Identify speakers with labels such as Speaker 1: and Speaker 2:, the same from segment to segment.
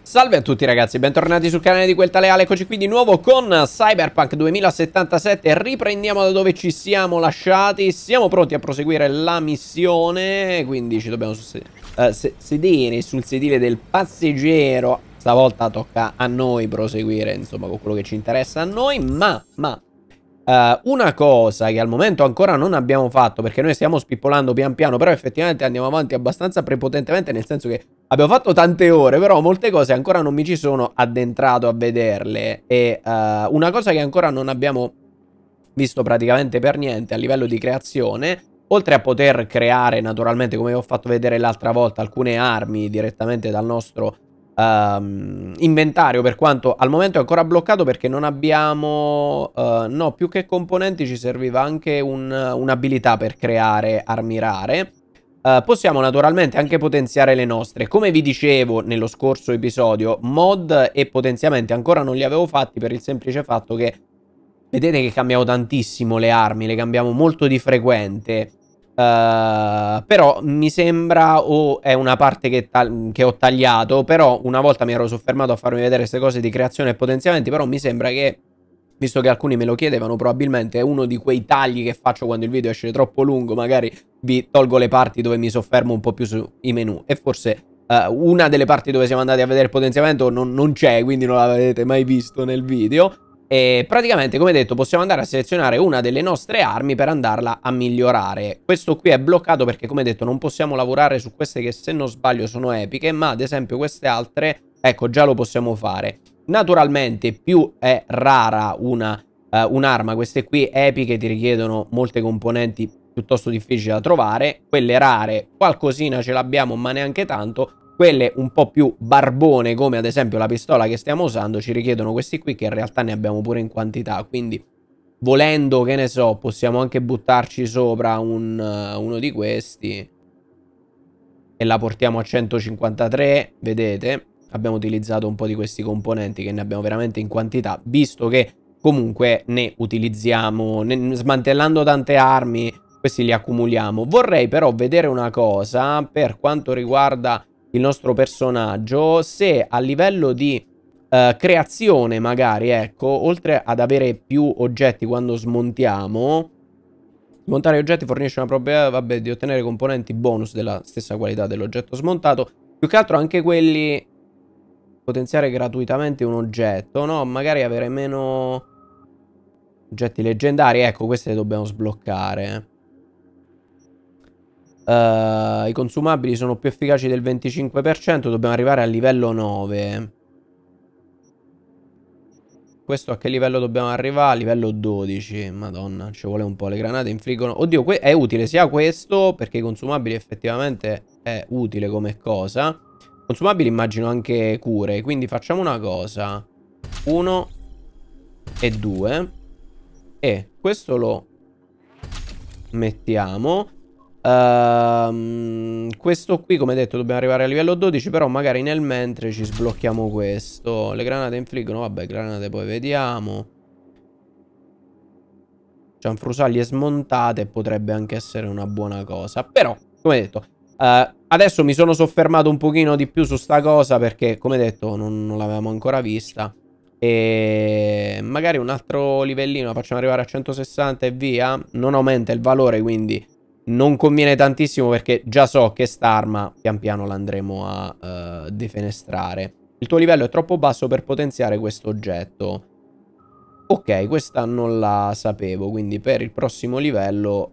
Speaker 1: Salve a tutti ragazzi, bentornati sul canale di Quel Tale Ale, eccoci qui di nuovo con Cyberpunk 2077, riprendiamo da dove ci siamo lasciati, siamo pronti a proseguire la missione, quindi ci dobbiamo sedere sul sedile del passeggero, stavolta tocca a noi proseguire, insomma, con quello che ci interessa a noi, ma una cosa che al momento ancora non abbiamo fatto, perché noi stiamo spippolando pian piano, però effettivamente andiamo avanti abbastanza prepotentemente, nel senso che abbiamo fatto tante ore, però molte cose ancora non mi ci sono addentrato a vederle. E una cosa che ancora non abbiamo visto praticamente per niente a livello di creazione, oltre a poter creare naturalmente, come ho fatto vedere l'altra volta, alcune armi direttamente dal nostro inventario, per quanto al momento è ancora bloccato perché non abbiamo no, più che componenti ci serviva anche un'abilità per creare armi rare. Possiamo naturalmente anche potenziare le nostre. Come vi dicevo nello scorso episodio, mod e potenziamenti ancora non li avevo fatti per il semplice fatto che vedete che cambiamo tantissimo le armi, le cambiamo molto di frequente. Però mi sembra, o è una parte che ho tagliato, però una volta mi ero soffermato a farmi vedere queste cose di creazione e potenziamenti, però mi sembra che, visto che alcuni me lo chiedevano, probabilmente è uno di quei tagli che faccio quando il video esce troppo lungo, magari vi tolgo le parti dove mi soffermo un po' più sui menu, e forse una delle parti dove siamo andati a vedere il potenziamento non c'è, quindi non l'avete mai visto nel video. E praticamente, come detto, possiamo andare a selezionare una delle nostre armi per andarla a migliorare. Questo qui è bloccato perché, come detto, non possiamo lavorare su queste che, se non sbaglio, sono epiche, ma ad esempio queste altre, ecco, già lo possiamo fare. Naturalmente più è rara un'arma, queste qui epiche ti richiedono molte componenti piuttosto difficili da trovare, quelle rare qualcosina ce l'abbiamo ma neanche tanto, quelle un po' più barbone come ad esempio la pistola che stiamo usando ci richiedono questi qui, che in realtà ne abbiamo pure in quantità, quindi volendo, che ne so, possiamo anche buttarci sopra uno di questi e la portiamo a 153, vedete? Abbiamo utilizzato un po' di questi componenti che ne abbiamo veramente in quantità, visto che comunque ne utilizziamo, smantellando tante armi, questi li accumuliamo. Vorrei però vedere una cosa per quanto riguarda il nostro personaggio, se a livello di creazione magari, ecco, oltre ad avere più oggetti quando smontiamo, smontare oggetti fornisce una probabilità, vabbè, di ottenere componenti bonus della stessa qualità dell'oggetto smontato. Più che altro anche quelli, potenziare gratuitamente un oggetto, no? Magari avere meno oggetti leggendari, ecco, queste le dobbiamo sbloccare. I consumabili sono più efficaci del 25%, dobbiamo arrivare al livello 9. Questo a che livello dobbiamo arrivare? Livello 12. Madonna, ci vuole un po'. Le granate infliggono... Oddio, è utile sia questo, perché i consumabili effettivamente è utile come cosa. Consumabili immagino anche cure, quindi facciamo una cosa. 1 e 2. E questo lo mettiamo. Questo qui, come detto, dobbiamo arrivare a livello 12, però magari nel mentre ci sblocchiamo questo. Le granate infliggono, vabbè, granate poi vediamo. Cianfrusaglie smontate potrebbe anche essere una buona cosa, però, come detto, adesso mi sono soffermato un pochino di più su sta cosa perché, come detto, non l'avevamo ancora vista. E magari un altro livellino la facciamo arrivare a 160 e via. Non aumenta il valore, quindi non conviene tantissimo perché già so che st'arma pian piano l'andremo a defenestrare. Il tuo livello è troppo basso per potenziare questo oggetto. Ok, questa non la sapevo, quindi per il prossimo livello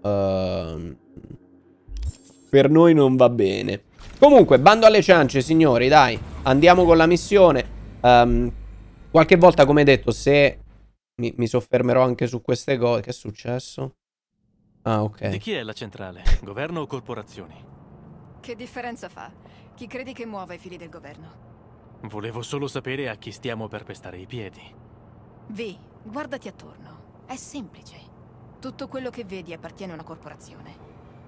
Speaker 1: per noi non va bene. Comunque, bando alle ciance, signori, dai, andiamo con la missione. Qualche volta, come detto, se mi soffermerò anche su queste cose. Che è successo? Ah, ok.
Speaker 2: Di chi è la centrale? Governo o corporazioni?
Speaker 3: Che differenza fa? Chi credi che muova i fili del governo?
Speaker 2: Volevo solo sapere a chi stiamo per pestare i piedi.
Speaker 3: Vi, guardati attorno. È semplice. Tutto quello che vedi appartiene a una corporazione.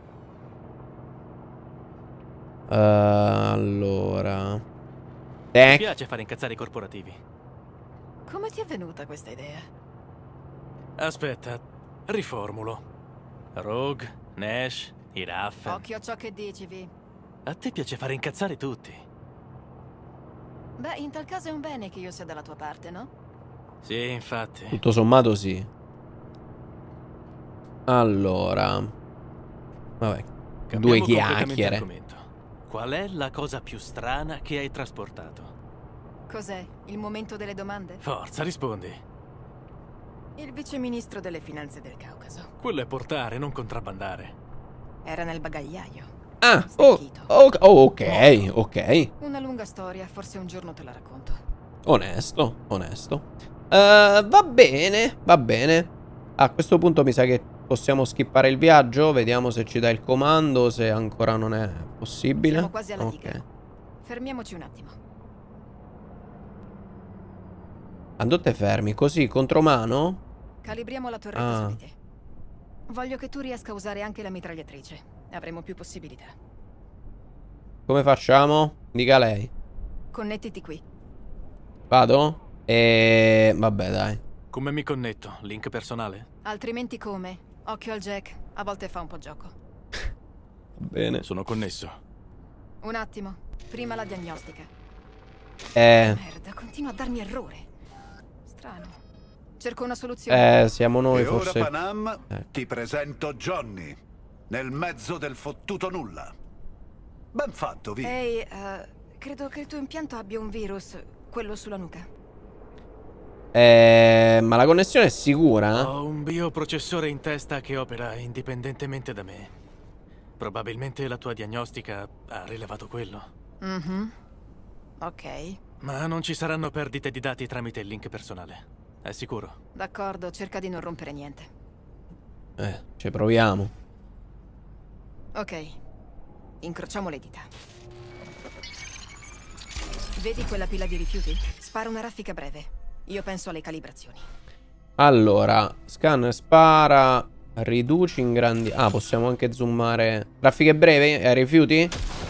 Speaker 1: Allora...
Speaker 2: Mi piace fare incazzare i corporativi.
Speaker 3: Come ti è venuta questa idea?
Speaker 2: Aspetta, riformulo. Rogue, Nash, i Raff.
Speaker 3: Occhio a ciò che dici, Vi.
Speaker 2: A te piace fare incazzare tutti.
Speaker 3: Beh, in tal caso è un bene che io sia dalla tua parte, no?
Speaker 2: Sì, infatti.
Speaker 1: Tutto sommato sì. Allora, vabbè, due
Speaker 2: Cambiamo completamente
Speaker 1: chiacchiere.
Speaker 2: argomento. Qual è la cosa più strana che hai trasportato?
Speaker 3: Cos'è? Il momento delle domande?
Speaker 2: Forza, rispondi.
Speaker 3: Il viceministro delle finanze del Caucaso.
Speaker 2: Quello è portare, non contrabbandare.
Speaker 3: Era nel bagagliaio.
Speaker 1: Ah,
Speaker 3: Stecchito.
Speaker 1: ok, ok.
Speaker 3: Una lunga storia, forse un giorno te la racconto.
Speaker 1: Onesto, onesto. Va bene, va bene. A questo punto mi sa che possiamo skippare il viaggio. Vediamo se ci dà il comando, se ancora non è possibile.
Speaker 3: Siamo quasi alla
Speaker 1: Ok.
Speaker 3: diga. Fermiamoci un attimo.
Speaker 1: Andotte fermi, così, contromano?
Speaker 3: Calibriamo la torretta
Speaker 1: Ah.
Speaker 3: su di te. Voglio che tu riesca a usare anche la mitragliatrice. Avremo più possibilità.
Speaker 1: Come facciamo? Dica lei.
Speaker 3: Connettiti qui.
Speaker 1: Vado? Vabbè, dai.
Speaker 2: Come mi connetto? Link personale?
Speaker 3: Altrimenti come? Occhio al jack. A volte fa un po' gioco.
Speaker 1: Va bene.
Speaker 2: Sono connesso.
Speaker 3: Un attimo. Prima la diagnostica.
Speaker 1: Eh,
Speaker 3: Merda, continua a darmi errore. Strano. Cerco una soluzione.
Speaker 1: Siamo noi
Speaker 4: E ora,
Speaker 1: forse.
Speaker 4: Panam,
Speaker 1: Ecco.
Speaker 4: ti presento Johnny, nel mezzo del fottuto nulla. Ben fatto, Vi.
Speaker 3: Ehi, credo che il tuo impianto abbia un virus. Quello sulla nuca.
Speaker 1: Ma la connessione è sicura?
Speaker 2: Ho un bioprocessore in testa che opera indipendentemente da me. Probabilmente la tua diagnostica ha rilevato quello.
Speaker 3: Mhm. Ok.
Speaker 2: Ma non ci saranno perdite di dati tramite il link personale. È sicuro?
Speaker 3: D'accordo, cerca di non rompere niente.
Speaker 1: Ci proviamo.
Speaker 3: Ok. Incrociamo le dita. Vedi quella pila di rifiuti? Spara una raffica breve. Io penso alle calibrazioni.
Speaker 1: Allora, scan, spara, riduci, ingrandi. Ah, possiamo anche zoomare. Raffiche brevi? Rifiuti?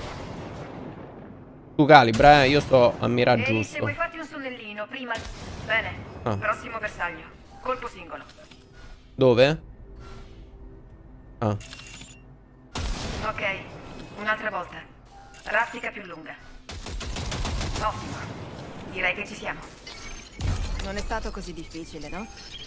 Speaker 1: Tu calibra, io sto a mira
Speaker 3: Se
Speaker 1: giusto.
Speaker 3: vuoi farti un sonnellino, prima... Bene.
Speaker 1: Ah.
Speaker 3: Prossimo bersaglio. Colpo singolo.
Speaker 1: Dove? Ah,
Speaker 3: Ok. Un'altra volta. Raffica più lunga. Ottimo. Direi che ci siamo. Non è stato così difficile, no?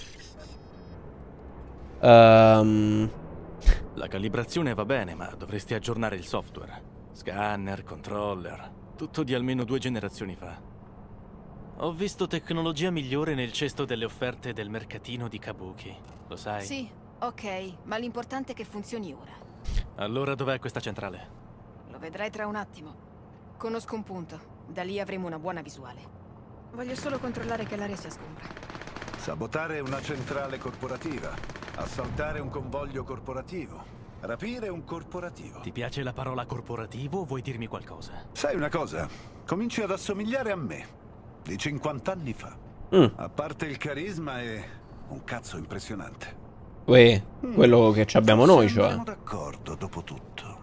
Speaker 2: La calibrazione va bene, ma dovresti aggiornare il software. Scanner, controller, tutto di almeno 2 generazioni fa. Ho visto tecnologia migliore nel cesto delle offerte del mercatino di Kabuki, lo sai?
Speaker 3: Sì, ok. Ma l'importante è che funzioni ora.
Speaker 2: Allora dov'è questa centrale?
Speaker 3: Lo vedrai tra un attimo. Conosco un punto. Da lì avremo una buona visuale. Voglio solo controllare che l'aria sia sgombra.
Speaker 4: Sabotare una centrale corporativa, assaltare un convoglio corporativo, rapire un corporativo.
Speaker 2: Ti piace la parola corporativo o vuoi dirmi qualcosa?
Speaker 4: Sai una cosa? Cominci ad assomigliare a me, di 50 anni fa. A parte il carisma è un cazzo impressionante.
Speaker 1: uè, quello che ci abbiamo noi,
Speaker 4: Siamo
Speaker 1: cioè.
Speaker 4: d'accordo, dopo tutto.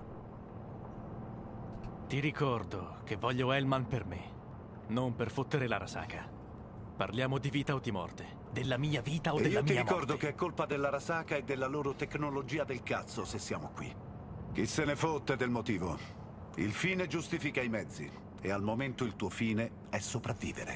Speaker 2: Ti ricordo che voglio Hellman per me, non per fottere l'Arasaka. Parliamo di vita o di morte, della mia vita o
Speaker 4: E
Speaker 2: della
Speaker 4: io ti
Speaker 2: mia
Speaker 4: ricordo
Speaker 2: morte.
Speaker 4: che è colpa dell'Arasaka e della loro tecnologia del cazzo se siamo qui. Chi se ne fotte del motivo? Il fine giustifica i mezzi e al momento il tuo fine è sopravvivere.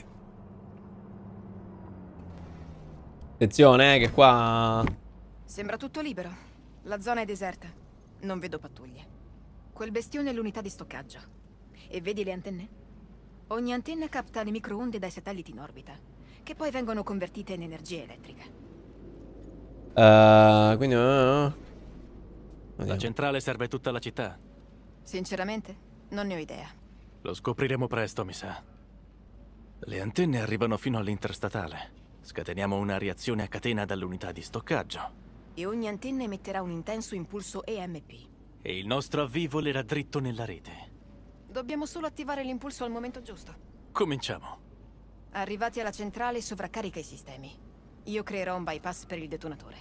Speaker 1: Attenzione, che qua...
Speaker 3: Sembra tutto libero. La zona è deserta. Non vedo pattuglie. Quel bestione è l'unità di stoccaggio. E vedi le antenne? Ogni antenna capta le microonde dai satelliti in orbita, che poi vengono convertite in energia elettrica.
Speaker 1: Quindi...
Speaker 2: La
Speaker 1: vediamo.
Speaker 2: centrale serve tutta la città.
Speaker 3: Sinceramente, non ne ho idea.
Speaker 2: Lo scopriremo presto, mi sa. Le antenne arrivano fino all'interstatale. Scateniamo una reazione a catena dall'unità di stoccaggio.
Speaker 3: E ogni antenna emetterà un intenso impulso EMP.
Speaker 2: E il nostro avvio volerà dritto nella rete.
Speaker 3: Dobbiamo solo attivare l'impulso al momento giusto.
Speaker 2: Cominciamo.
Speaker 3: Arrivati alla centrale, sovraccarica i sistemi. Io creerò un bypass per il detonatore.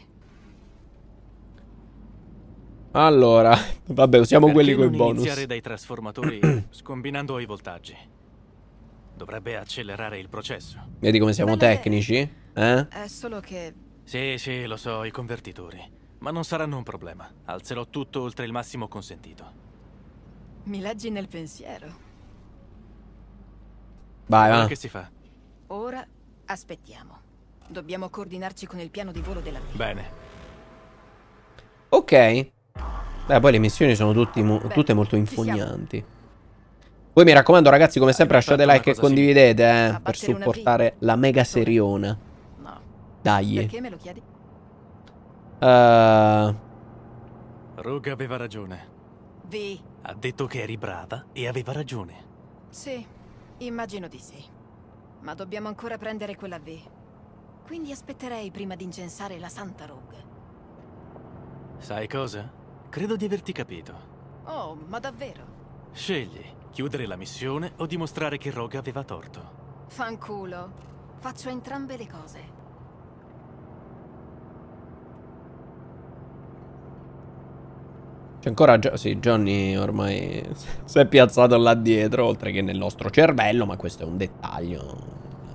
Speaker 1: Allora, vabbè, usiamo quelli
Speaker 2: Perché
Speaker 1: coi
Speaker 2: non
Speaker 1: bonus.
Speaker 2: iniziare dai trasformatori scombinando i voltaggi? Dovrebbe accelerare il processo.
Speaker 1: Vedi come siamo
Speaker 3: Belle-
Speaker 1: tecnici? Eh?
Speaker 3: È solo che...
Speaker 2: Sì, lo so, i convertitori. Ma non saranno un problema. Alzerò tutto oltre il massimo consentito.
Speaker 3: mi leggi nel pensiero.
Speaker 1: Vai,
Speaker 2: Ora
Speaker 1: va.
Speaker 2: che si fa?
Speaker 3: Ora aspettiamo. Dobbiamo coordinarci con il piano di volo della V.
Speaker 2: Bene.
Speaker 1: Ok. Beh, poi le missioni sono tutte molto
Speaker 3: ci siamo.
Speaker 1: infognanti. Poi mi raccomando, ragazzi, come sempre
Speaker 2: mai
Speaker 1: lasciate
Speaker 2: fatto
Speaker 1: like
Speaker 2: una
Speaker 1: e
Speaker 2: cosa
Speaker 1: condividete, per
Speaker 3: Abbattere una V?
Speaker 1: supportare la mega seriona.
Speaker 3: No.
Speaker 1: Dai.
Speaker 3: Perché me lo chiedi?
Speaker 2: Rogue aveva ragione.
Speaker 3: V.
Speaker 2: Ha detto che eri brava e aveva ragione.
Speaker 3: Sì, immagino di sì. Ma dobbiamo ancora prendere quella V. Quindi aspetterei prima di incensare la Santa Rogue.
Speaker 2: Sai cosa? Credo di averti capito.
Speaker 3: Oh, ma davvero?
Speaker 2: Scegli, chiudere la missione o dimostrare che Rogue aveva torto.
Speaker 3: Fanculo. Faccio entrambe le cose.
Speaker 1: C'è ancora sì, Johnny ormai si è piazzato là dietro, oltre che nel nostro cervello, ma questo è un dettaglio.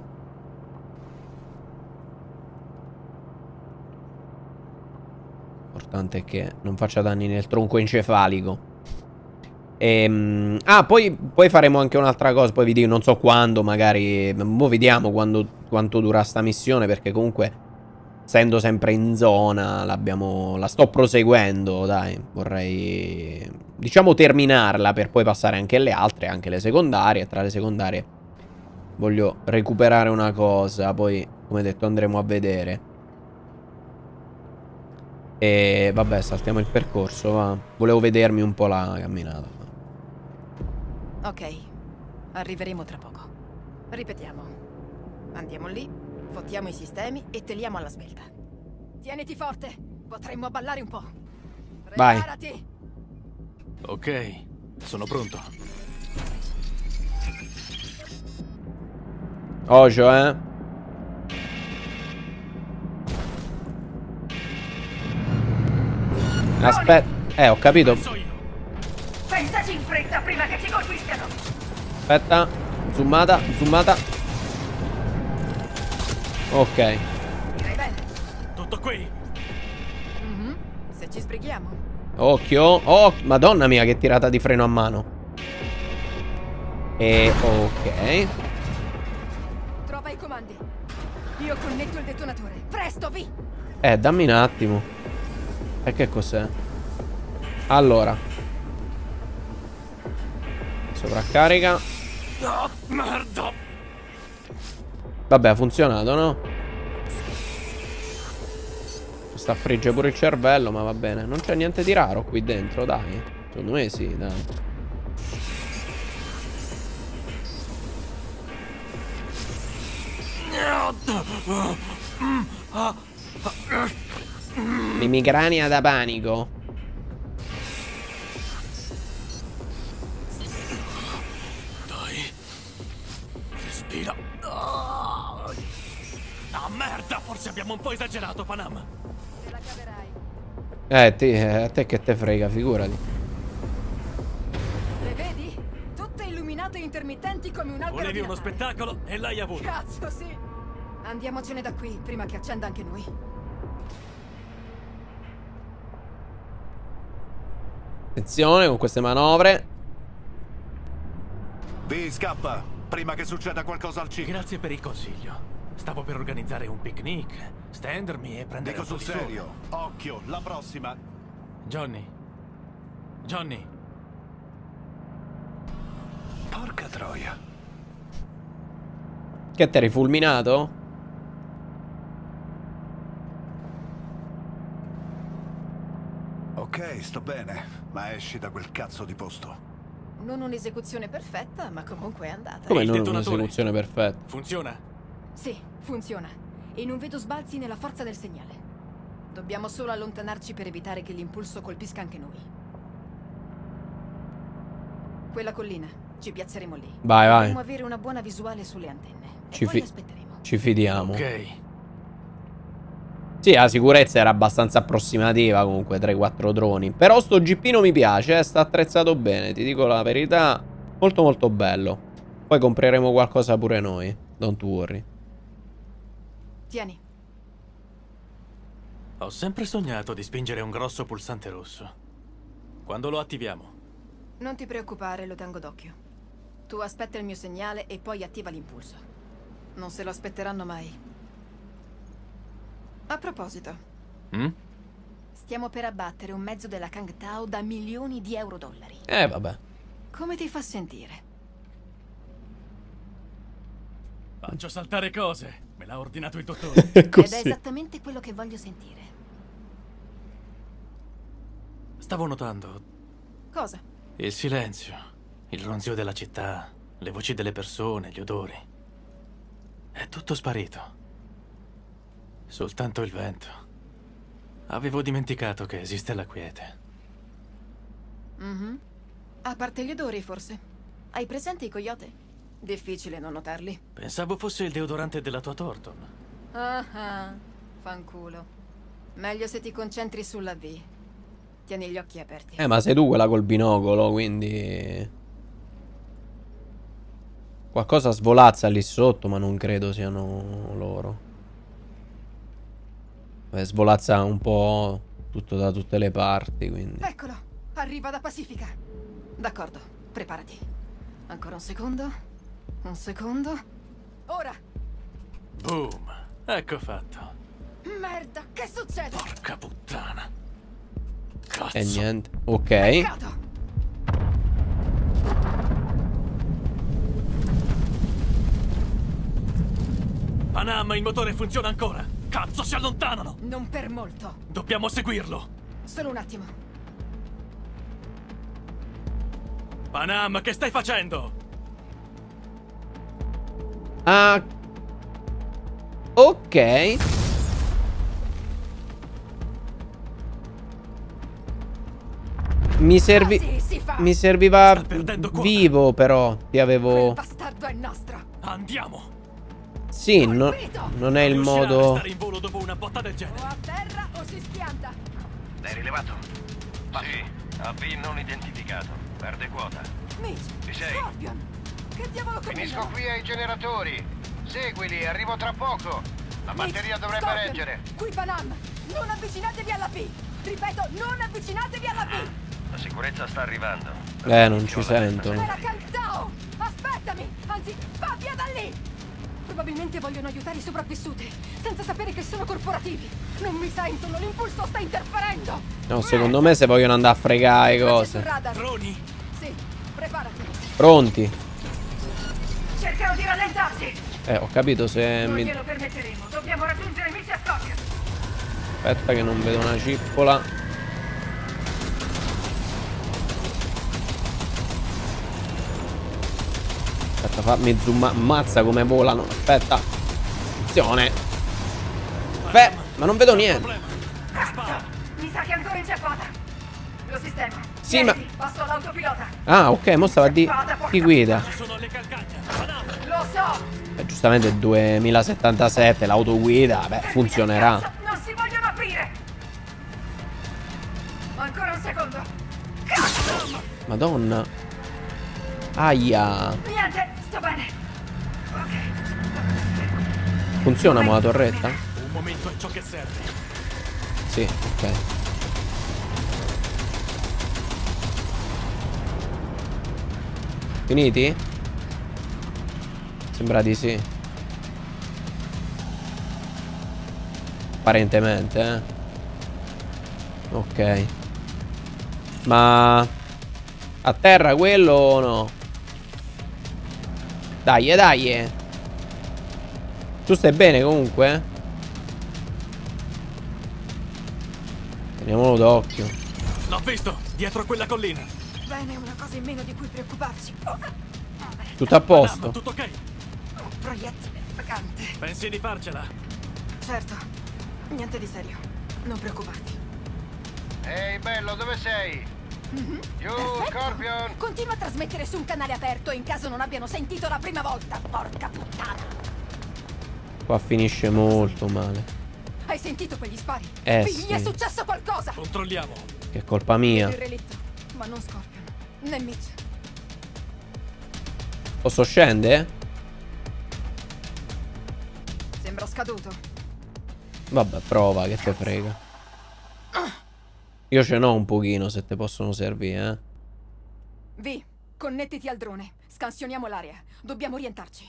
Speaker 1: L'importante è che non faccia danni nel tronco encefalico. Poi faremo anche un'altra cosa. Poi vi dico, non so quando, magari. Mo vediamo quanto dura sta missione. Perché comunque, essendo sempre in zona, la sto proseguendo. Dai, vorrei, diciamo, terminarla per poi passare anche alle altre, anche le secondarie. Tra le secondarie voglio recuperare una cosa. Poi, come detto, andremo a vedere. E vabbè, saltiamo il percorso, va. Volevo vedermi un po' la camminata.
Speaker 3: Ok, arriveremo tra poco. Ripetiamo. Andiamo lì, fottiamo i sistemi e teliamo alla svelta. Tieniti forte, potremmo ballare un po'.
Speaker 1: Vai.
Speaker 3: Preparati!
Speaker 2: Ok, sono pronto.
Speaker 1: Ocio, eh. Aspetta, ho capito.
Speaker 5: Pensaci in fretta prima che ci colpiscano!
Speaker 1: Aspetta, zoomata. Ok.
Speaker 3: Direi bene.
Speaker 2: Tutto qui?
Speaker 3: Se ci sbrighiamo.
Speaker 1: Occhio. Oh, madonna mia, che tirata di freno a mano. E ok.
Speaker 3: Trova i comandi. Io connetto il detonatore. Presto, vi!
Speaker 1: Dammi un attimo. E che cos'è? Allora. Sovraccarica.
Speaker 2: Oh, merda!
Speaker 1: Vabbè, ha funzionato, no? Sta a friggere pure il cervello, ma va bene. Non c'è niente di raro qui dentro, dai. Secondo me sì, dai. L'emicrania da panico.
Speaker 2: Dai. Respira. Ah, merda! Forse abbiamo un po' esagerato, Panam.
Speaker 3: Te la caverai.
Speaker 1: A te che te frega, figurati.
Speaker 3: Le vedi? Tutte illuminate e intermittenti come un albero
Speaker 2: Volevi
Speaker 3: di
Speaker 2: uno
Speaker 3: Natale.
Speaker 2: spettacolo e l'hai avuto.
Speaker 3: Cazzo, sì! Andiamocene da qui, prima che accenda anche noi.
Speaker 1: Attenzione con queste manovre.
Speaker 4: Vi scappa, prima che succeda qualcosa al CIC.
Speaker 2: Grazie per il consiglio. Stavo per organizzare un picnic, stendermi e prendere
Speaker 4: Dico
Speaker 2: un po'
Speaker 4: sul
Speaker 2: di sole.
Speaker 4: serio, occhio, la prossima.
Speaker 2: Johnny. Johnny.
Speaker 4: Porca troia.
Speaker 1: Che t'eri fulminato?
Speaker 4: Ok, sto bene, ma esci da quel cazzo di posto.
Speaker 3: Non un'esecuzione perfetta, ma comunque è andata.
Speaker 1: Come
Speaker 2: il
Speaker 1: non
Speaker 2: detonatore?
Speaker 1: un'esecuzione perfetta?
Speaker 2: Funziona?
Speaker 3: Sì, funziona. E non vedo sbalzi nella forza del segnale. Dobbiamo solo allontanarci per evitare che l'impulso colpisca anche noi. Quella collina, ci piazzeremo lì.
Speaker 1: Vai, vai.
Speaker 3: Dovremmo avere una buona visuale sulle antenne.
Speaker 1: Ci
Speaker 3: E poi
Speaker 1: fi-
Speaker 3: aspetteremo.
Speaker 1: Ci fidiamo.
Speaker 2: Ok.
Speaker 1: Sì, la sicurezza era abbastanza approssimativa comunque, 3-4 droni. Però sto GP non mi piace, sta attrezzato bene, ti dico la verità. Molto molto bello. Poi compreremo qualcosa pure noi, don't worry.
Speaker 3: Tieni.
Speaker 2: Ho sempre sognato di spingere un grosso pulsante rosso. Quando lo attiviamo?
Speaker 3: Non ti preoccupare, lo tengo d'occhio. Tu aspetta il mio segnale e poi attiva l'impulso. Non se lo aspetteranno mai. A proposito, stiamo per abbattere un mezzo della Kang Tao da milioni di euro-dollari.
Speaker 1: Vabbè.
Speaker 3: Come ti fa sentire?
Speaker 2: Faccio saltare cose. Me l'ha ordinato il dottore.
Speaker 3: Ed è
Speaker 1: Così.
Speaker 3: esattamente quello che voglio sentire.
Speaker 2: Stavo notando
Speaker 3: Cosa?
Speaker 2: il silenzio, il ronzio della città, le voci delle persone, gli odori. È tutto sparito. Soltanto il vento. Avevo dimenticato che esiste la quiete.
Speaker 3: A parte gli odori, forse. Hai presente i coyote? Difficile non notarli.
Speaker 2: Pensavo fosse il deodorante della tua Thornton.
Speaker 3: Ah, fanculo. Meglio se ti concentri sulla V. Tieni gli occhi aperti.
Speaker 1: Ma sei tu quella col binocolo, quindi... Qualcosa svolazza lì sotto, ma non credo siano loro. Svolazza un po' tutto da tutte le parti, quindi...
Speaker 3: Eccolo, arriva da Pacifica. D'accordo, preparati. Ancora un secondo. Un secondo. Ora!
Speaker 2: Boom! Ecco fatto.
Speaker 3: Merda, che succede?
Speaker 2: Porca puttana. Cazzo.
Speaker 1: E niente. Ok.
Speaker 3: Peccato!
Speaker 2: Panam, il motore funziona ancora. Cazzo, si allontanano.
Speaker 3: Non per molto.
Speaker 2: Dobbiamo seguirlo.
Speaker 3: Solo un attimo.
Speaker 2: Panam, che stai facendo?
Speaker 1: Ah. Ok. Mi
Speaker 3: Così si fa.
Speaker 1: Mi serviva
Speaker 2: Sta perdendo quota.
Speaker 1: vivo, però. Ti
Speaker 3: Quel
Speaker 1: avevo...
Speaker 3: bastardo è nostro.
Speaker 2: Andiamo.
Speaker 1: Sì, non è il
Speaker 2: Riuscirà a
Speaker 1: modo...
Speaker 2: restare in volo dopo una botta del
Speaker 3: O
Speaker 2: genere.
Speaker 3: a terra o si schianta.
Speaker 6: L'hai rilevato? Sì, AV non identificato. Perde quota.
Speaker 3: Mitch,
Speaker 6: Ci sei?
Speaker 3: Scorpion. Che diavolo
Speaker 6: Finisco
Speaker 3: combinano?
Speaker 6: qui ai generatori. Seguili, arrivo tra poco. La batteria dovrebbe
Speaker 3: Scorpion,
Speaker 6: reggere.
Speaker 3: Qui Panam. Non avvicinatevi alla V. Ripeto, non avvicinatevi alla V.
Speaker 6: La sicurezza sta arrivando.
Speaker 1: Non ci sentono.
Speaker 3: Era Cantao. Aspettami. Anzi, va via da lì. Probabilmente vogliono aiutare i sopravvissuti, senza sapere che sono corporativi. Non mi sentono, l'impulso sta interferendo.
Speaker 1: No, secondo me se vogliono andare a fregare
Speaker 3: Sul
Speaker 1: cose.
Speaker 3: radar.
Speaker 2: Droni.
Speaker 3: Sì, preparati.
Speaker 1: Pronti?
Speaker 5: Cercano di rallentarsi.
Speaker 1: Ho capito se
Speaker 5: Non
Speaker 1: mi...
Speaker 5: glielo permetteremo. Dobbiamo raggiungere Mitch a Scorpion.
Speaker 1: Aspetta che non vedo una cippola. Aspetta, fammi zoom. Ammazza come volano. Aspetta. Attenzione. Ma non vedo niente.
Speaker 2: Spara.
Speaker 5: Mi sa che è ancora inceppata. Lo sistema.
Speaker 1: Sì, ma...
Speaker 5: Tieniti, passo all'autopilota.
Speaker 1: Ah, ok, mo stava di... Chi guida?
Speaker 2: Ci sono le calcagna. Panam.
Speaker 5: Lo so.
Speaker 1: Giustamente 2077, l'autoguida, beh, funzionerà.
Speaker 5: Cazzo, non si vogliono aprire. Ancora un secondo.
Speaker 1: Madonna. Aia.
Speaker 5: Niente, sto bene. Ok.
Speaker 1: Funziona mo la torretta?
Speaker 2: Un momento è ciò che serve.
Speaker 1: Sì, ok. Finiti? Sembra di sì. Apparentemente, Ok. Ma... a terra quello o no? Dai, dai. Tu stai bene comunque? Teniamolo d'occhio.
Speaker 2: L'ho visto, dietro quella collina.
Speaker 3: Bene, una cosa in meno di cui preoccuparci.
Speaker 1: Tutto a posto.
Speaker 2: Panam, tutto ok?
Speaker 3: Un proiettile vagante.
Speaker 2: Pensi di farcela?
Speaker 3: Certo, niente di serio. Non preoccuparti.
Speaker 6: Ehi, bello, dove sei? Giù, Scorpion!
Speaker 3: Continua a trasmettere su un canale aperto in caso non abbiano sentito la prima volta. Porca puttana.
Speaker 1: Qua finisce molto male.
Speaker 3: Hai sentito quegli spari?
Speaker 1: Sì.
Speaker 3: Gli è successo qualcosa.
Speaker 2: Controlliamo.
Speaker 1: Che è colpa mia.
Speaker 3: Il relitto, ma non Scorpion, né Mitch.
Speaker 1: Posso scendere?
Speaker 3: Sembra scaduto.
Speaker 1: Vabbè, prova, che te frega. Io ce n'ho un pochino, se te possono servire,
Speaker 3: V, connettiti al drone. Scansioniamo l'area. Dobbiamo orientarci.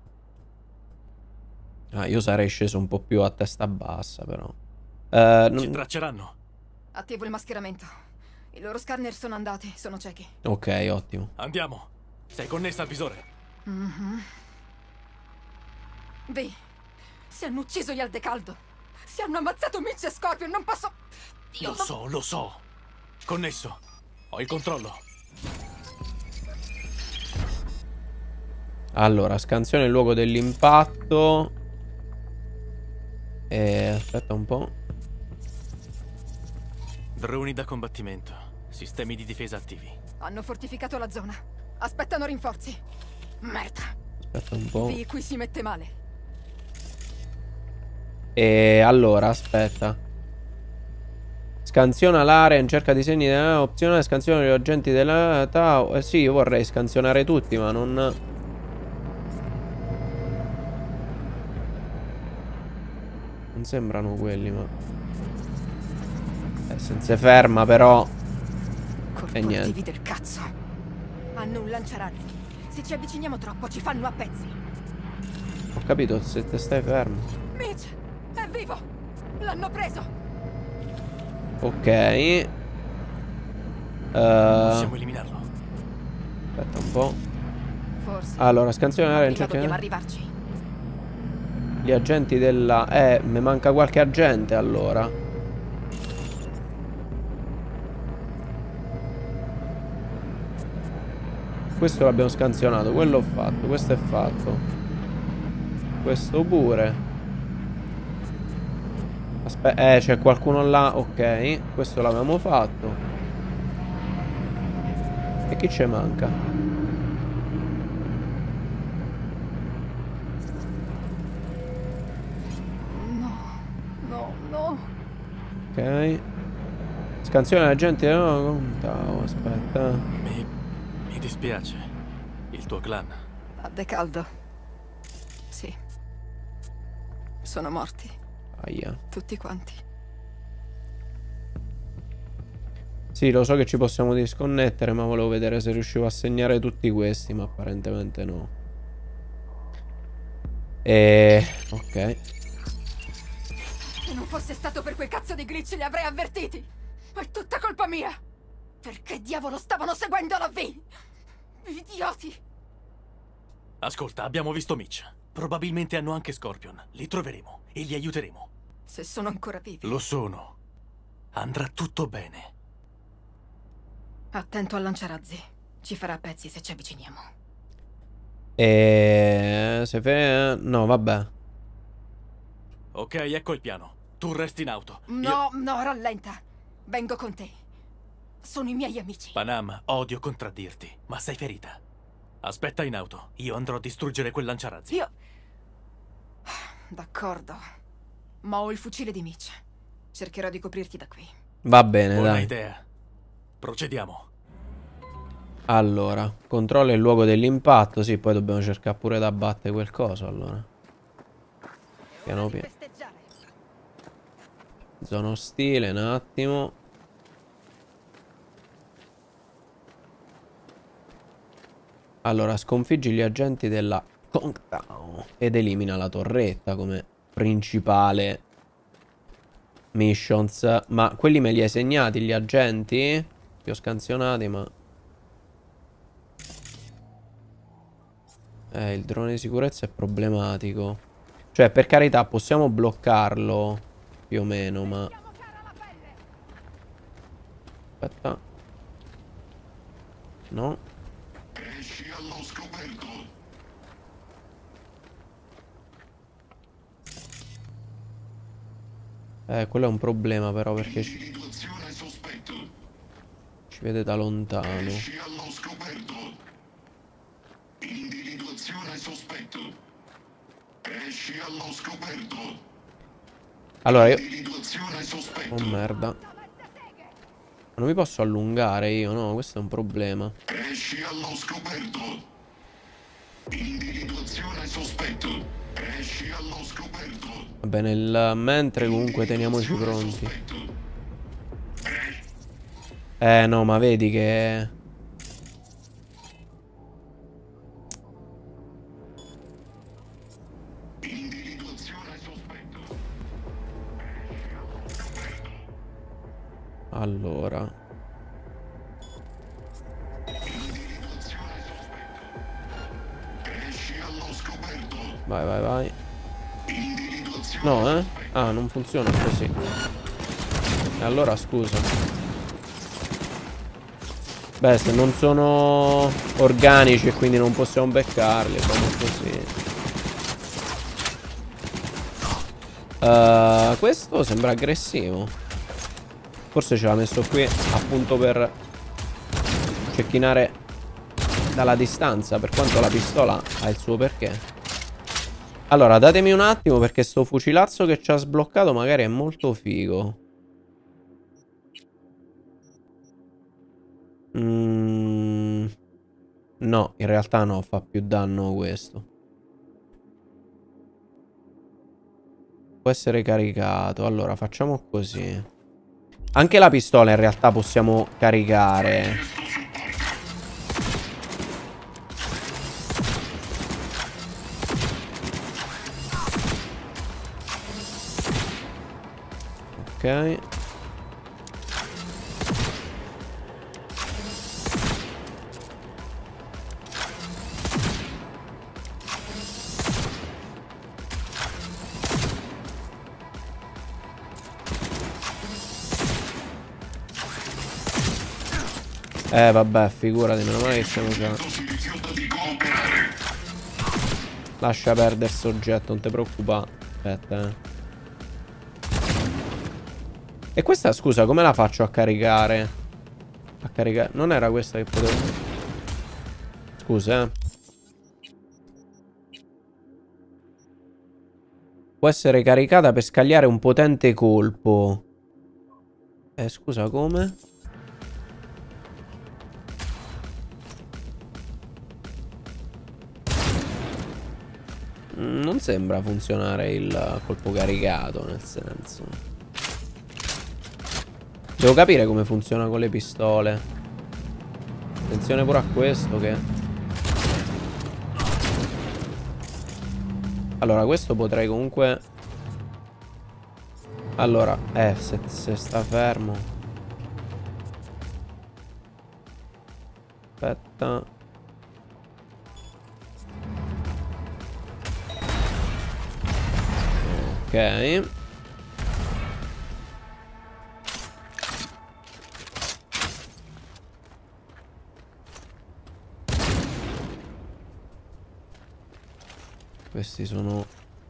Speaker 1: Ah, io sarei sceso un po' più a testa bassa, però.
Speaker 2: Ci tracceranno.
Speaker 3: Attivo il mascheramento. I loro scanner sono andati, sono ciechi.
Speaker 1: Ok, ottimo.
Speaker 2: Andiamo. Sei connessa al visore.
Speaker 3: Vi, si hanno ucciso gli Aldecaldo. Si hanno ammazzato Mitch e Scorpion, non posso... Io non...
Speaker 2: Lo so. Connesso. Ho il controllo.
Speaker 1: Allora, scansione il luogo dell'impatto. Aspetta un po'.
Speaker 2: Droni da combattimento. Sistemi di difesa attivi.
Speaker 3: Hanno fortificato la zona. Aspettano rinforzi. Merda.
Speaker 1: Aspetta un po'.
Speaker 3: Vi, qui si mette male.
Speaker 1: Allora, aspetta. Scansiona l'area in cerca di segni. Opzionale, scansione gli agenti della Tau. Sì, io vorrei scansionare tutti, ma non... Non sembrano quelli, ma... se si ferma, però...
Speaker 3: Corporativi del cazzo. Hanno un lanciarazzi. Se ci avviciniamo troppo ci fanno a pezzi.
Speaker 1: Ho capito, se te stai fermo.
Speaker 3: Mitch, è vivo. L'hanno preso.
Speaker 1: Ok.
Speaker 2: Possiamo eliminarlo.
Speaker 1: Aspetta un po'.
Speaker 3: Forse.
Speaker 1: Allora, scansione l'area in
Speaker 3: Prima
Speaker 1: cerca...
Speaker 3: dobbiamo arrivarci.
Speaker 1: Gli agenti della... mi manca qualche agente, allora. Questo l'abbiamo scansionato, quello ho fatto, questo è fatto. Questo pure. Aspetta, c'è qualcuno là, ok. Questo l'avevamo fatto. E chi ci manca?
Speaker 3: No.
Speaker 1: Ok. Scansione l'agente, no, contavo, aspetta.
Speaker 2: Mi dispiace. Il tuo clan.
Speaker 3: Aldecaldo. Sì. Sono morti.
Speaker 1: Aia.
Speaker 3: Tutti quanti.
Speaker 1: Sì, lo so che ci possiamo disconnettere, ma volevo vedere se riuscivo a segnare tutti questi, ma apparentemente no. Ok.
Speaker 3: Se non fosse stato per quel cazzo di glitch li avrei avvertiti. È tutta colpa mia. Perché diavolo stavano seguendo la V? Idioti.
Speaker 2: Ascolta, abbiamo visto Mitch. Probabilmente hanno anche Scorpion. Li troveremo e li aiuteremo.
Speaker 3: Se sono ancora vivi.
Speaker 2: Lo sono. Andrà tutto bene.
Speaker 3: Attento al lanciarazzi. Ci farà a pezzi se ci avviciniamo.
Speaker 1: No, vabbè.
Speaker 2: Ok, ecco il piano. Tu resti in auto.
Speaker 3: No, rallenta. Vengo con te. Sono i miei amici.
Speaker 2: Panam, odio contraddirti, ma sei ferita. Aspetta in auto. Io andrò a distruggere quel lanciarazzi.
Speaker 3: Io... D'accordo. Ma ho il fucile di Mitch. Cercherò di coprirti da qui.
Speaker 1: Va bene,
Speaker 2: Buona
Speaker 1: dai.
Speaker 2: idea. Procediamo.
Speaker 1: Allora, controlla il luogo dell'impatto. Sì, poi dobbiamo cercare pure di abbattere quel coso, allora. Piano piano. Zona ostile, un attimo. Allora, sconfiggi gli agenti della Kongtown ed elimina la torretta come principale missions. Ma quelli me li hai segnati gli agenti? Li ho scansionati, ma... il drone di sicurezza è problematico. Cioè, per carità, possiamo bloccarlo più o meno, ma... Aspetta. No.
Speaker 4: Esci allo scoperto.
Speaker 1: Quello è un problema però, perché ci
Speaker 4: Individuazione sospetto.
Speaker 1: vede da lontano.
Speaker 4: Esci allo scoperto. Individuazione sospetto. Esci allo scoperto.
Speaker 1: Allora io...
Speaker 4: Individuazione sospetto.
Speaker 1: Oh merda. Non mi posso allungare io, no? Questo è un problema.
Speaker 4: Esci allo scoperto. Individuazione sospetto. Esci allo scoperto.
Speaker 1: Vabbè, nel mentre comunque teniamoci pronti. No, ma vedi che... Allora. Vai, vai, vai. No, eh? Ah, non funziona così. E allora scusa. Beh, se non sono organici e quindi non possiamo beccarli, come così. Questo sembra aggressivo. Forse ce l'ha messo qui appunto per cecchinare dalla distanza, per quanto la pistola ha il suo perché. Allora, datemi un attimo perché sto fucilazzo che ci ha sbloccato magari è molto figo. No, in realtà no, fa più danno questo. Può essere caricato. Allora, facciamo così. Anche la pistola in realtà possiamo caricare. Ok. Vabbè, figurati, meno male che siamo già. Lascia perdere il soggetto, non ti preoccupare. Aspetta, E questa, scusa, come la faccio a caricare? A caricare. Non era questa che potevo. Scusa, Può essere caricata per scagliare un potente colpo. Scusa, come? Non sembra funzionare il colpo caricato, nel senso. Devo capire come funziona con le pistole. Attenzione pure a questo che... Allora, questo potrei comunque... Allora, se sta fermo. Aspetta. Ok. Questi sono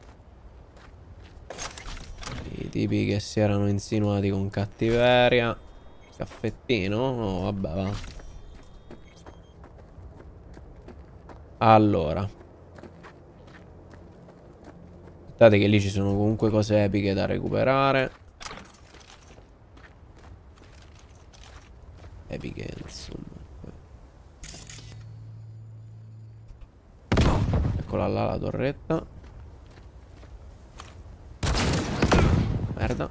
Speaker 1: i tipi che si erano insinuati con cattiveria. Caffettino? No, vabbè, va. Allora, aspettate che lì ci sono comunque cose epiche da recuperare. Epiche, insomma. Eccola là la torretta. Merda.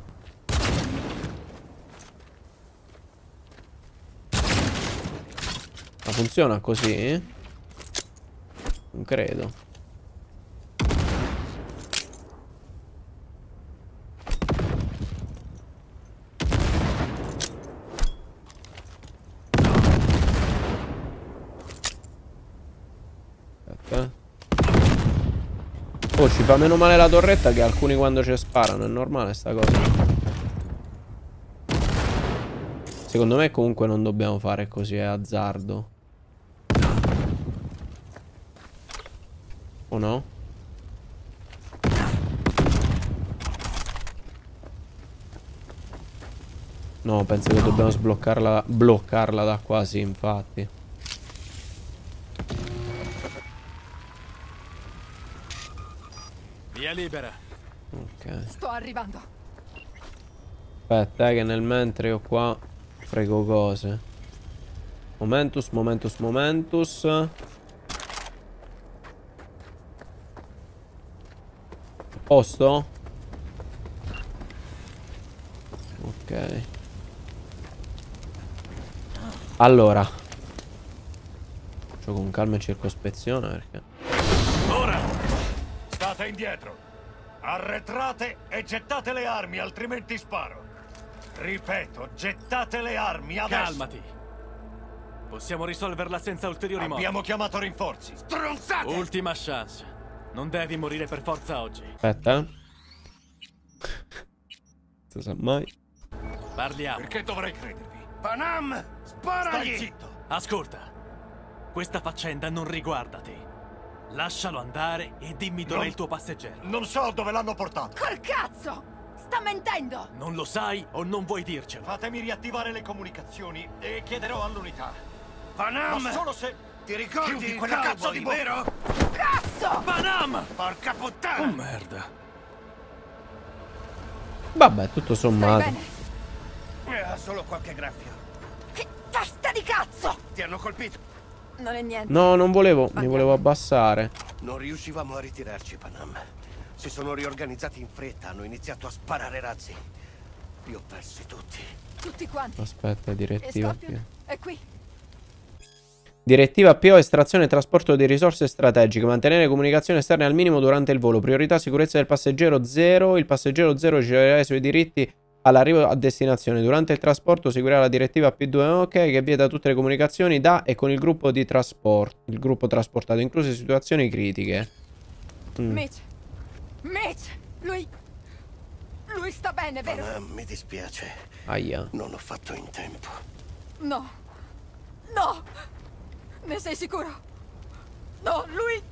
Speaker 1: Ma funziona così? Non credo. Aspetta. Oh, ci fa meno male la torretta che alcuni quando ci sparano. È normale sta cosa. Secondo me comunque non dobbiamo fare così, è azzardo. O no? No, penso che dobbiamo sbloccarla, bloccarla da qua, sì, infatti.
Speaker 2: Via libera.
Speaker 1: Ok.
Speaker 3: Sto arrivando.
Speaker 1: Aspetta, che nel mentre io qua frego cose. Momentus, momentus, momentus. Posto? Ok. Allora, faccio con calma e circospezione perché...
Speaker 6: Ora! State indietro! Arretrate e gettate le armi, altrimenti sparo! Ripeto, gettate le armi adesso!
Speaker 2: Calmati. Possiamo risolverla senza ulteriori morti.
Speaker 6: Abbiamo chiamato rinforzi! Stronzate!
Speaker 2: Ultima chance. Non devi morire per forza oggi.
Speaker 1: Aspetta, Non sa mai.
Speaker 2: Parliamo.
Speaker 6: Perché dovrei credervi? Panam! Sparagli!
Speaker 2: Stai zitto. Ascolta. Questa faccenda non riguarda te. Lascialo andare e dimmi dov'è il tuo passeggero.
Speaker 6: Non so dove l'hanno portato!
Speaker 3: Col cazzo! Sta mentendo!
Speaker 2: Non lo sai o non vuoi dircelo?
Speaker 6: Fatemi riattivare le comunicazioni e chiederò all'unità. Panam! Ma solo se...
Speaker 7: Ti ricordi
Speaker 6: Chiudi
Speaker 7: il
Speaker 6: quella cazzo
Speaker 7: cowboy,
Speaker 6: di bocca!
Speaker 7: vero?
Speaker 3: Cazzo!
Speaker 2: Panam!
Speaker 7: Porca
Speaker 2: Oh
Speaker 7: puttana!
Speaker 2: merda.
Speaker 1: Vabbè, tutto
Speaker 3: Stai
Speaker 1: sommato.
Speaker 3: bene?
Speaker 7: Solo qualche graffio.
Speaker 3: Che testa di cazzo!
Speaker 7: Ti hanno colpito?
Speaker 3: Non è niente.
Speaker 1: No, non volevo. Mi volevo abbassare.
Speaker 7: Non riuscivamo a ritirarci, Panam. Si sono riorganizzati in fretta, hanno iniziato a sparare razzi. Li ho persi tutti.
Speaker 3: Tutti quanti.
Speaker 1: Aspetta,
Speaker 3: E
Speaker 1: direttiva
Speaker 3: Scorpion
Speaker 1: PO.
Speaker 3: è qui.
Speaker 1: Direttiva PO, estrazione e trasporto di risorse strategiche. Mantenere comunicazioni esterne al minimo durante il volo. Priorità sicurezza del passeggero 0. Il passeggero 0 riceverà i suoi diritti all'arrivo a destinazione. Durante il trasporto seguirà la direttiva P2OK che vieta tutte le comunicazioni da e con il gruppo di trasporto. Il gruppo trasportato, incluse situazioni critiche.
Speaker 3: Mitch. Mitch! Lui sta bene, vero?
Speaker 7: Panam, mi dispiace.
Speaker 1: Aia.
Speaker 7: Non ho fatto in tempo.
Speaker 3: No. No! Ne sei sicuro? No, lui...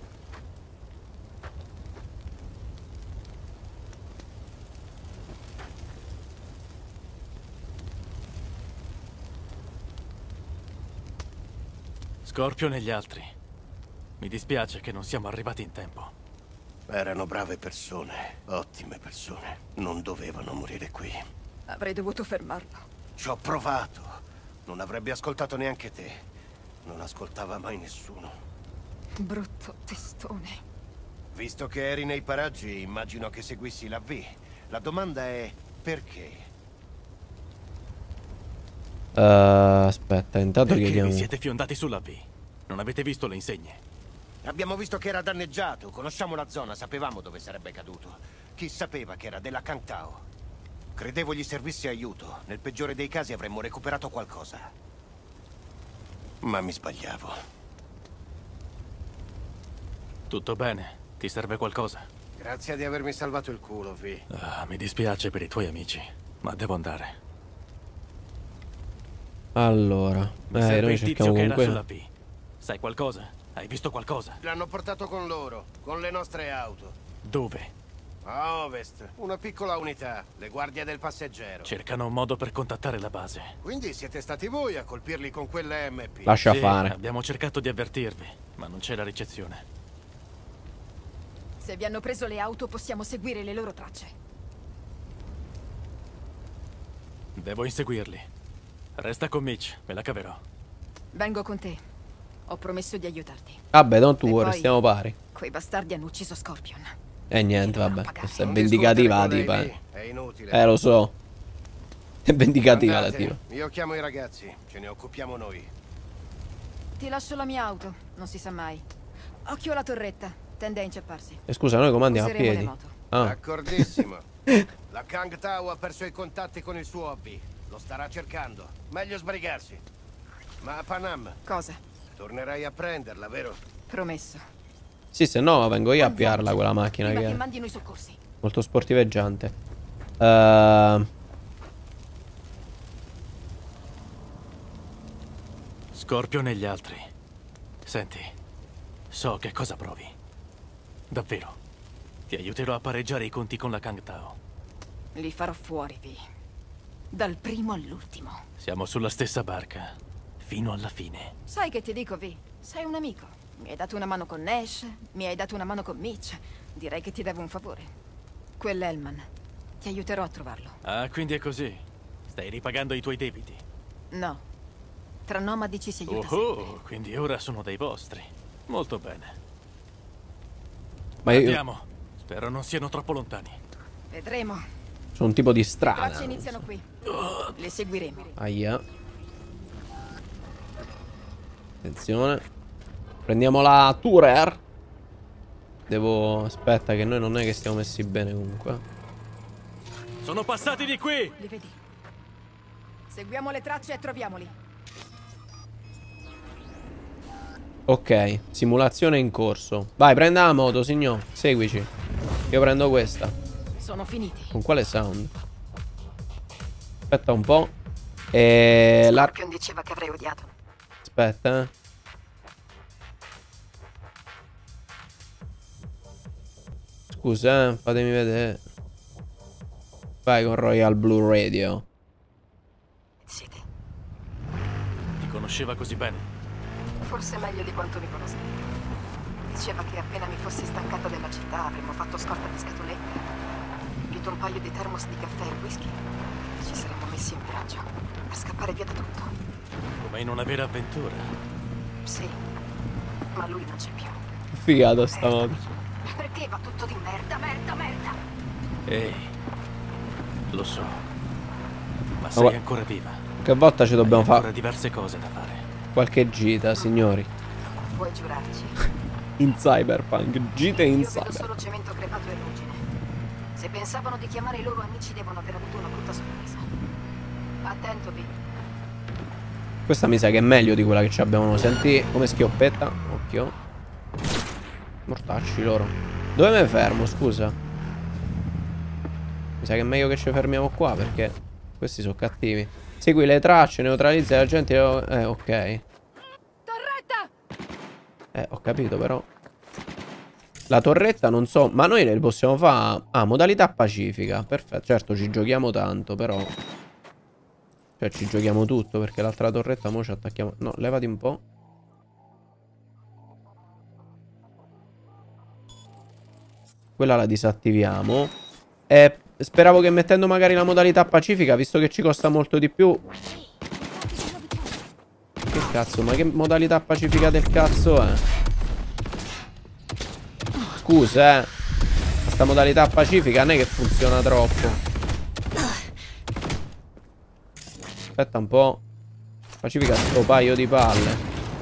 Speaker 2: Scorpion e gli altri. Mi dispiace che non siamo arrivati in tempo.
Speaker 7: Erano brave persone, ottime persone. Non dovevano morire qui.
Speaker 3: Avrei dovuto fermarlo.
Speaker 7: Ci ho provato. Non avrebbe ascoltato neanche te. Non ascoltava mai nessuno.
Speaker 3: Brutto testone.
Speaker 7: Visto che eri nei paraggi, immagino che seguissi la V. La domanda è perché?
Speaker 1: Aspetta, intanto
Speaker 2: Perché
Speaker 1: chiediamo.
Speaker 2: vi siete fiondati sulla V? Non avete visto le insegne?
Speaker 7: Abbiamo visto che era danneggiato, conosciamo la zona, sapevamo dove sarebbe caduto. Chi sapeva che era della Kang Tao? Credevo gli servisse aiuto. Nel peggiore dei casi avremmo recuperato qualcosa. Ma mi sbagliavo.
Speaker 2: Tutto bene? Ti serve qualcosa?
Speaker 7: Grazie di avermi salvato il culo, V.
Speaker 2: Mi dispiace per i tuoi amici, ma devo andare.
Speaker 1: Allora,
Speaker 2: Serve
Speaker 1: noi
Speaker 2: il tizio
Speaker 1: cerchiamo
Speaker 2: che era
Speaker 1: comunque.
Speaker 2: sulla V. Sai qualcosa? Hai visto qualcosa?
Speaker 7: L'hanno portato con loro, con le nostre auto.
Speaker 2: Dove?
Speaker 7: A ovest, una piccola unità, le guardie del passeggero.
Speaker 2: Cercano un modo per contattare la base.
Speaker 7: Quindi siete stati voi a colpirli con quelle MP?
Speaker 1: Lascia
Speaker 2: Sì,
Speaker 1: fare.
Speaker 2: abbiamo cercato di avvertirvi, ma non c'è la ricezione.
Speaker 3: Se vi hanno preso le auto, possiamo seguire le loro tracce.
Speaker 2: Devo inseguirli. Resta con Mitch, me la caverò.
Speaker 3: Vengo con te. Ho promesso di aiutarti.
Speaker 1: Vabbè, don't tu,
Speaker 3: E poi-
Speaker 1: restiamo pari.
Speaker 3: Quei bastardi hanno ucciso Scorpion.
Speaker 1: E niente,
Speaker 3: Devono
Speaker 1: vabbè.
Speaker 3: pagare.
Speaker 1: Questa è
Speaker 7: Non
Speaker 1: vendicativa la
Speaker 7: discutere
Speaker 1: tipa.
Speaker 7: con lei, V. È inutile.
Speaker 1: Lo so. È vendicativa la
Speaker 7: Andate,
Speaker 1: tipa.
Speaker 7: io chiamo i ragazzi, ce ne occupiamo noi.
Speaker 3: Ti lascio la mia auto, non si sa mai. Occhio alla torretta, tende a incepparsi.
Speaker 1: E scusa, noi come andiamo a
Speaker 3: Useremo le
Speaker 1: piedi?
Speaker 3: moto.
Speaker 1: Ah,
Speaker 7: D'accordissimo. La Kang Tao ha perso i contatti con il suo hobby. Lo starà cercando. Meglio sbrigarsi. Ma Panam,
Speaker 3: Cosa?
Speaker 7: tornerai a prenderla, vero?
Speaker 3: Promesso.
Speaker 1: sì, se no vengo io a
Speaker 3: Andiamoci,
Speaker 1: piarla quella macchina
Speaker 3: prima
Speaker 1: che
Speaker 3: che
Speaker 1: è
Speaker 3: mandino i soccorsi.
Speaker 1: molto sportiveggiante.
Speaker 2: Scorpion e gli altri. Senti, so che cosa provi. Davvero. Ti aiuterò a pareggiare i conti con la Kang Tao.
Speaker 3: Li farò fuori, Vi. Dal primo all'ultimo.
Speaker 2: Siamo sulla stessa barca, fino alla fine.
Speaker 3: Sai che ti dico, Vi? Sei un amico. Mi hai dato una mano con Nash, mi hai dato una mano con Mitch. Direi che ti devo un favore. Quell'Hellman. Ti aiuterò a trovarlo.
Speaker 2: Ah, quindi è così. Stai ripagando i tuoi debiti.
Speaker 3: No. Tra nomadi ci si aiuta sempre.
Speaker 2: Oh, quindi ora sono dei vostri. Molto bene.
Speaker 1: Ma io
Speaker 2: Andiamo. Spero non siano troppo lontani.
Speaker 3: Vedremo.
Speaker 1: sono un tipo di
Speaker 3: Le
Speaker 1: strada.
Speaker 3: tracce iniziano qui. Le seguiremo.
Speaker 1: Aia. Attenzione. Prendiamo la Tourer. Devo... Aspetta che noi non è che stiamo messi bene comunque.
Speaker 2: Sono passati di qui!
Speaker 3: Li vedi? Seguiamo le tracce e troviamoli.
Speaker 1: Ok, simulazione in corso. Vai, prenda la moto, signor. Seguici. Io prendo questa.
Speaker 3: Sono finiti.
Speaker 1: Con quale sound? Aspetta un po'.
Speaker 3: Scorpion diceva che avrei odiato.
Speaker 1: Aspetta, Scusa, fatemi vedere. Vai con Royal Blue Radio.
Speaker 3: Siete.
Speaker 2: Ti conosceva così bene?
Speaker 3: Forse meglio di quanto mi conosca. Diceva che appena mi fossi stancata della città avremmo fatto scorta di scatolette, bevuto un paio di termos di caffè e whisky. Ci saremmo messi in viaggio per scappare via da tutto.
Speaker 2: Come in una vera avventura.
Speaker 3: Sì, ma lui non c'è più.
Speaker 1: Figata sta moto.
Speaker 3: Perché va tutto di merda, merda, merda?
Speaker 2: Ehi, lo so. Ma sei ancora viva.
Speaker 1: Che volta ci dobbiamo
Speaker 2: Hai ancora
Speaker 1: fare
Speaker 2: diverse cose da fare.
Speaker 1: qualche gita, signori.
Speaker 3: Puoi giurarci?
Speaker 1: In Cyberpunk. Gite in
Speaker 3: Io vedo
Speaker 1: Cyberpunk.
Speaker 3: solo cemento crepato e ruggine. Se pensavano di chiamare i loro amici devono aver avuto una brutta sorpresa. Attento, Bill.
Speaker 1: Questa mi sa che è meglio di quella che ci abbiamo. Senti come schioppetta. Occhio. Mortacci loro. Dove mi fermo, scusa? Mi sa che è meglio che ci fermiamo qua perché questi sono cattivi. Segui le tracce, neutralizza la gente. Ok.
Speaker 3: Torretta!
Speaker 1: Ho capito però. La torretta non so. Ma noi le possiamo fare. Ah, modalità pacifica. Perfetto. Certo ci giochiamo tanto però. Cioè ci giochiamo tutto perché l'altra torretta mo ci attacchiamo. No, levati un po'. Quella la disattiviamo. E speravo che mettendo magari la modalità pacifica, visto che ci costa molto di più. Che cazzo, ma che modalità pacifica del cazzo è? Scusa, questa modalità pacifica non è che funziona troppo. Aspetta un po'. Pacifica sto paio di palle.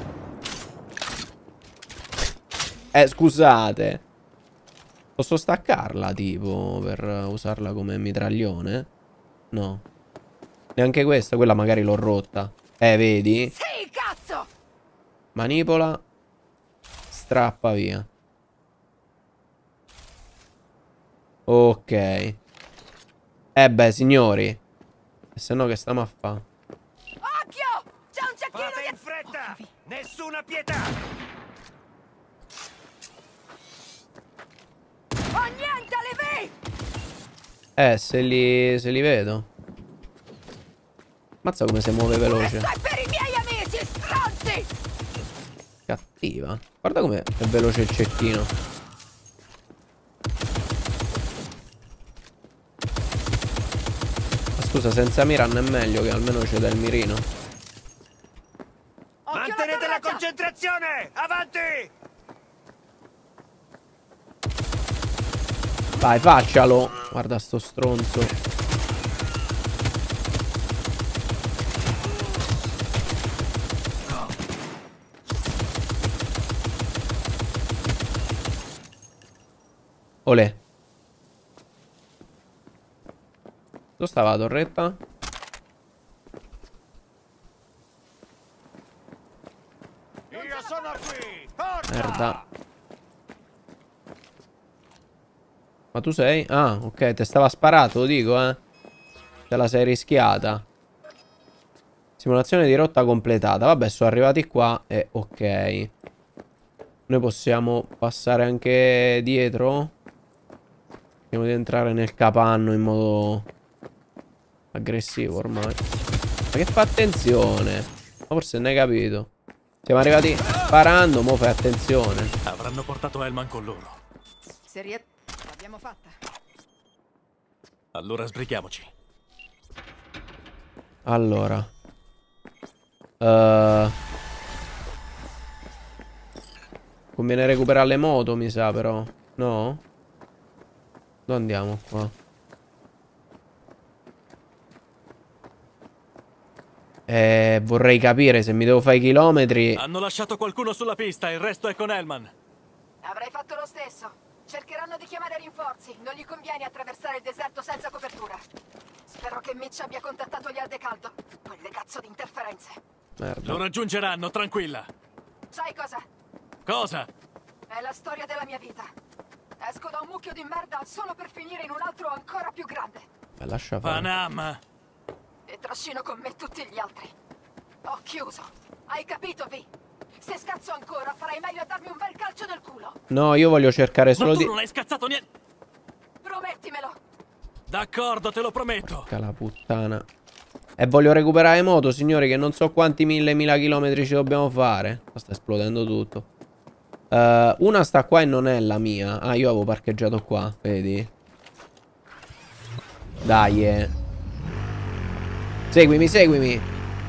Speaker 1: Scusate. Posso staccarla tipo per usarla come mitraglione? No. Neanche questa, quella magari l'ho rotta. Vedi?
Speaker 3: Sì, cazzo!
Speaker 1: Manipola. Strappa via. Ok. Beh, signori. E se no che stiamo a fare?
Speaker 3: Occhio! C'è un cecchino
Speaker 7: Fate in fretta! Nessuna pietà!
Speaker 3: Oh, niente, Levi!
Speaker 1: Se li vedo. Mazza come si muove veloce.
Speaker 3: Questo è per i miei amici, stronzi!
Speaker 1: Cattiva. Guarda come è veloce il cecchino. Ma scusa, senza mira non è meglio che almeno c'è del mirino.
Speaker 7: Mantenete la concentrazione! Avanti!
Speaker 1: Vai, faccialo. Guarda sto stronzo. Olè. Dove stava la torretta?
Speaker 7: Io sono qui! Forza!
Speaker 1: Merda. Ma tu sei? Ah, ok, te stava sparato, dico, Te la sei rischiata. Simulazione di rotta completata. Vabbè, sono arrivati qua e ok. Noi possiamo passare anche dietro. Cerchiamo di entrare nel capanno in modo aggressivo ormai. Ma che fa attenzione? Ma forse non hai capito. Siamo arrivati sparando, mo fai attenzione.
Speaker 2: Avranno portato Hellman con loro.
Speaker 3: L'abbiamo fatta.
Speaker 2: Allora sbrighiamoci.
Speaker 1: Allora conviene recuperare le moto, mi sa, però. No? Dove andiamo qua? Vorrei capire se mi devo fare i chilometri.
Speaker 2: Hanno lasciato qualcuno sulla pista, il resto è con Hellman.
Speaker 3: Avrei fatto lo stesso. Cercheranno di chiamare rinforzi. Non gli conviene attraversare il deserto senza copertura. Spero che Mitch abbia contattato gli Aldecaldo. cazzo di interferenze.
Speaker 1: Merda.
Speaker 2: Lo raggiungeranno, tranquilla.
Speaker 3: Sai cosa?
Speaker 2: Cosa?
Speaker 3: È la storia della mia vita. Esco da un mucchio di merda solo per finire in un altro ancora più grande.
Speaker 1: Lascia fare.
Speaker 2: Panama.
Speaker 3: E trascino con me tutti gli altri. Ho chiuso. Hai capito, Vi? Se scazzo ancora, farai meglio a darmi un bel calcio nel culo.
Speaker 1: No, io voglio cercare solo
Speaker 2: Ma tu
Speaker 1: di...
Speaker 2: non hai scazzato niente.
Speaker 3: Promettimelo.
Speaker 2: D'accordo, te lo prometto.
Speaker 1: Porca la puttana. E voglio recuperare moto, signori, che non so quanti mille chilometri ci dobbiamo fare. Sta esplodendo tutto. Una sta qua e non è la mia. Ah, io avevo parcheggiato qua, vedi? Dai, Seguimi, seguimi.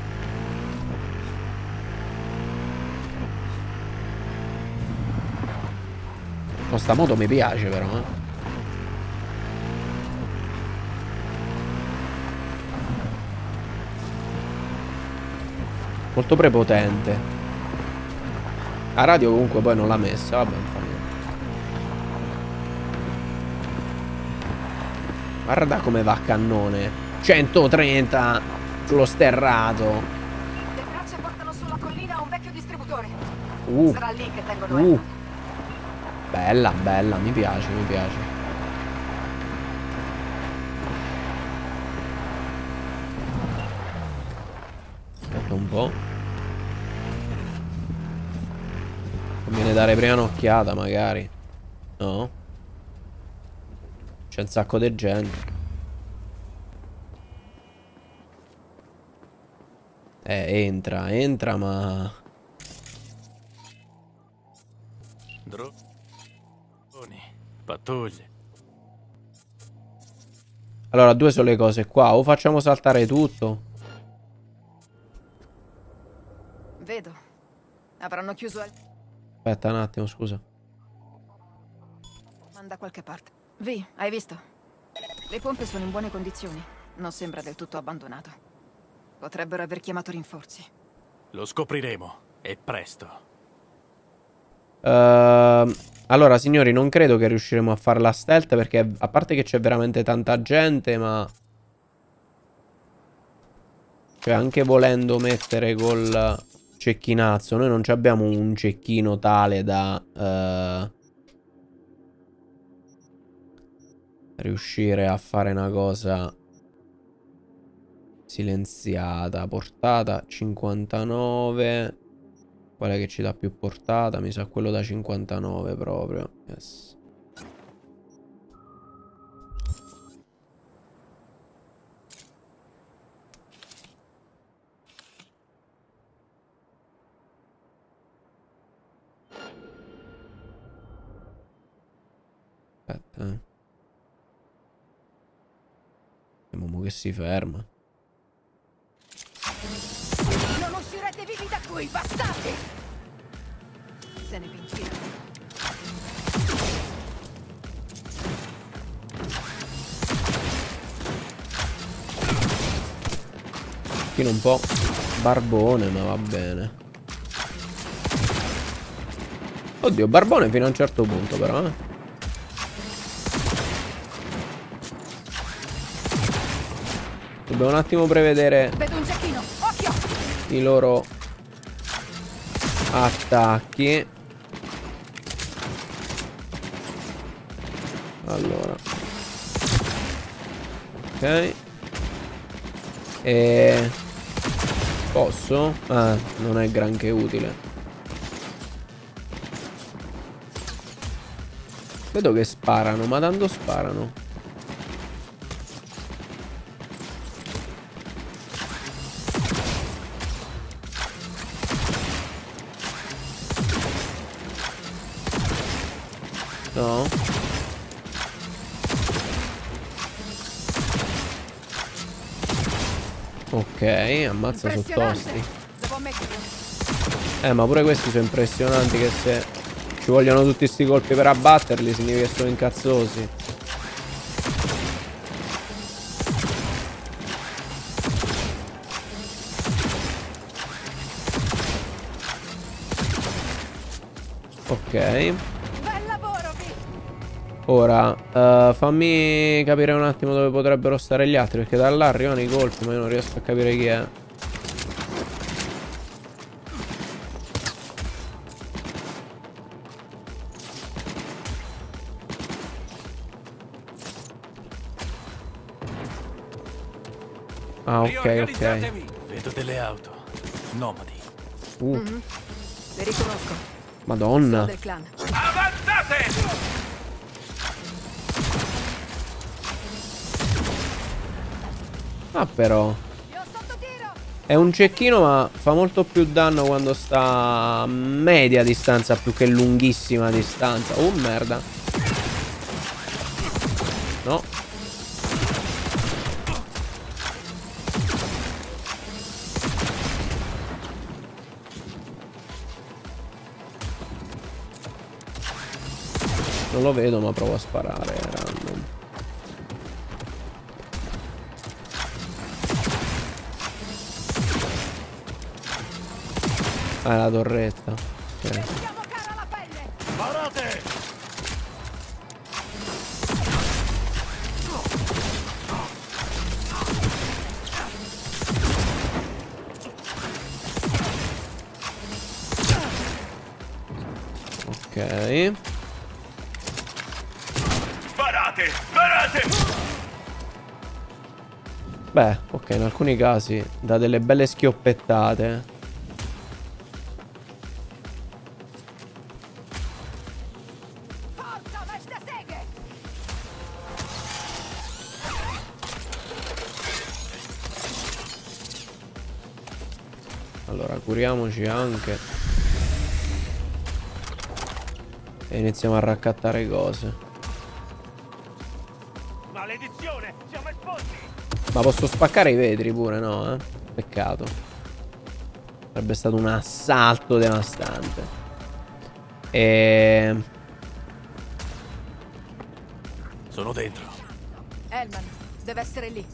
Speaker 1: Oh, sta moto mi piace però, Molto prepotente. La radio comunque poi non l'ha messa, vabbè, non fa niente. Guarda come va a cannone. 130 sullo sterrato.
Speaker 3: Le tracce portano sulla collina a un vecchio distributore.
Speaker 1: Uh.
Speaker 3: Sarà lì che tengono Edward.
Speaker 1: Bella, bella, mi piace, mi piace. Aspetta un po'. Conviene dare prima un'occhiata, magari. No? C'è un sacco di gente. Entra, entra, ma...
Speaker 2: Droni. Pattuglie.
Speaker 1: Allora, due sono le cose qua. O facciamo saltare tutto.
Speaker 3: Vedo. Avranno chiuso al...
Speaker 1: Aspetta un attimo, scusa.
Speaker 3: Da qualche parte. Vi, hai visto? Le pompe sono in buone condizioni. Non sembra del tutto abbandonato. Potrebbero aver chiamato rinforzi.
Speaker 2: Lo scopriremo. E presto.
Speaker 1: Allora, signori, non credo che riusciremo a farla stealth, perché a parte che c'è veramente tanta gente, ma... Cioè, anche volendo mettere col cecchinazzo, noi non abbiamo un cecchino tale da... riuscire a fare una cosa silenziata. Portata 59. Qual è che ci dà più portata? Mi sa quello da 59 proprio. Yes. Aspetta, Vediamo che si ferma.
Speaker 3: Non uscirete vivi da qui, bastardi! Se ne pentirà.
Speaker 1: Qui un po' barbone, ma va bene. Oddio, barbone fino a un certo punto però, Dobbiamo un attimo prevedere
Speaker 3: Vedo un cecchino, occhio!
Speaker 1: i loro attacchi. Allora, ok. E posso? Ah, non è granché utile. Vedo che sparano, ma tanto sparano. No. Ok, ammazza, sono tosti.
Speaker 3: Devo ammetterlo.
Speaker 1: Ma pure questi sono impressionanti, che se ci vogliono tutti sti colpi per abbatterli significa che sono incazzosi. Ok.
Speaker 3: Bel lavoro, Vi!
Speaker 1: Ora, fammi capire un attimo dove potrebbero stare gli altri, perché da là arrivano i colpi, ma io non riesco a capire chi è. Ah, ok.
Speaker 2: Vedo delle auto. Nomadi.
Speaker 3: Le riconosco.
Speaker 1: Madonna.
Speaker 3: Sono del clan.
Speaker 6: Avanzate!
Speaker 1: Ah, però. È un cecchino, ma fa molto più danno quando sta a media distanza più che lunghissima distanza. Oh, merda. No. Non lo vedo, ma provo a sparare random. Ah, è la torretta. Ok.
Speaker 7: Sparate!
Speaker 1: Ok.
Speaker 6: Sparate! Sparate!
Speaker 1: Beh, ok, in alcuni casi da delle belle schioppettate. Allora, curiamoci anche. E iniziamo a raccattare cose.
Speaker 6: Maledizione! Siamo esposti!
Speaker 1: Ma posso spaccare i vetri pure, no? Peccato. Sarebbe stato un assalto devastante.
Speaker 2: Sono dentro.
Speaker 3: Hellman, deve essere lì.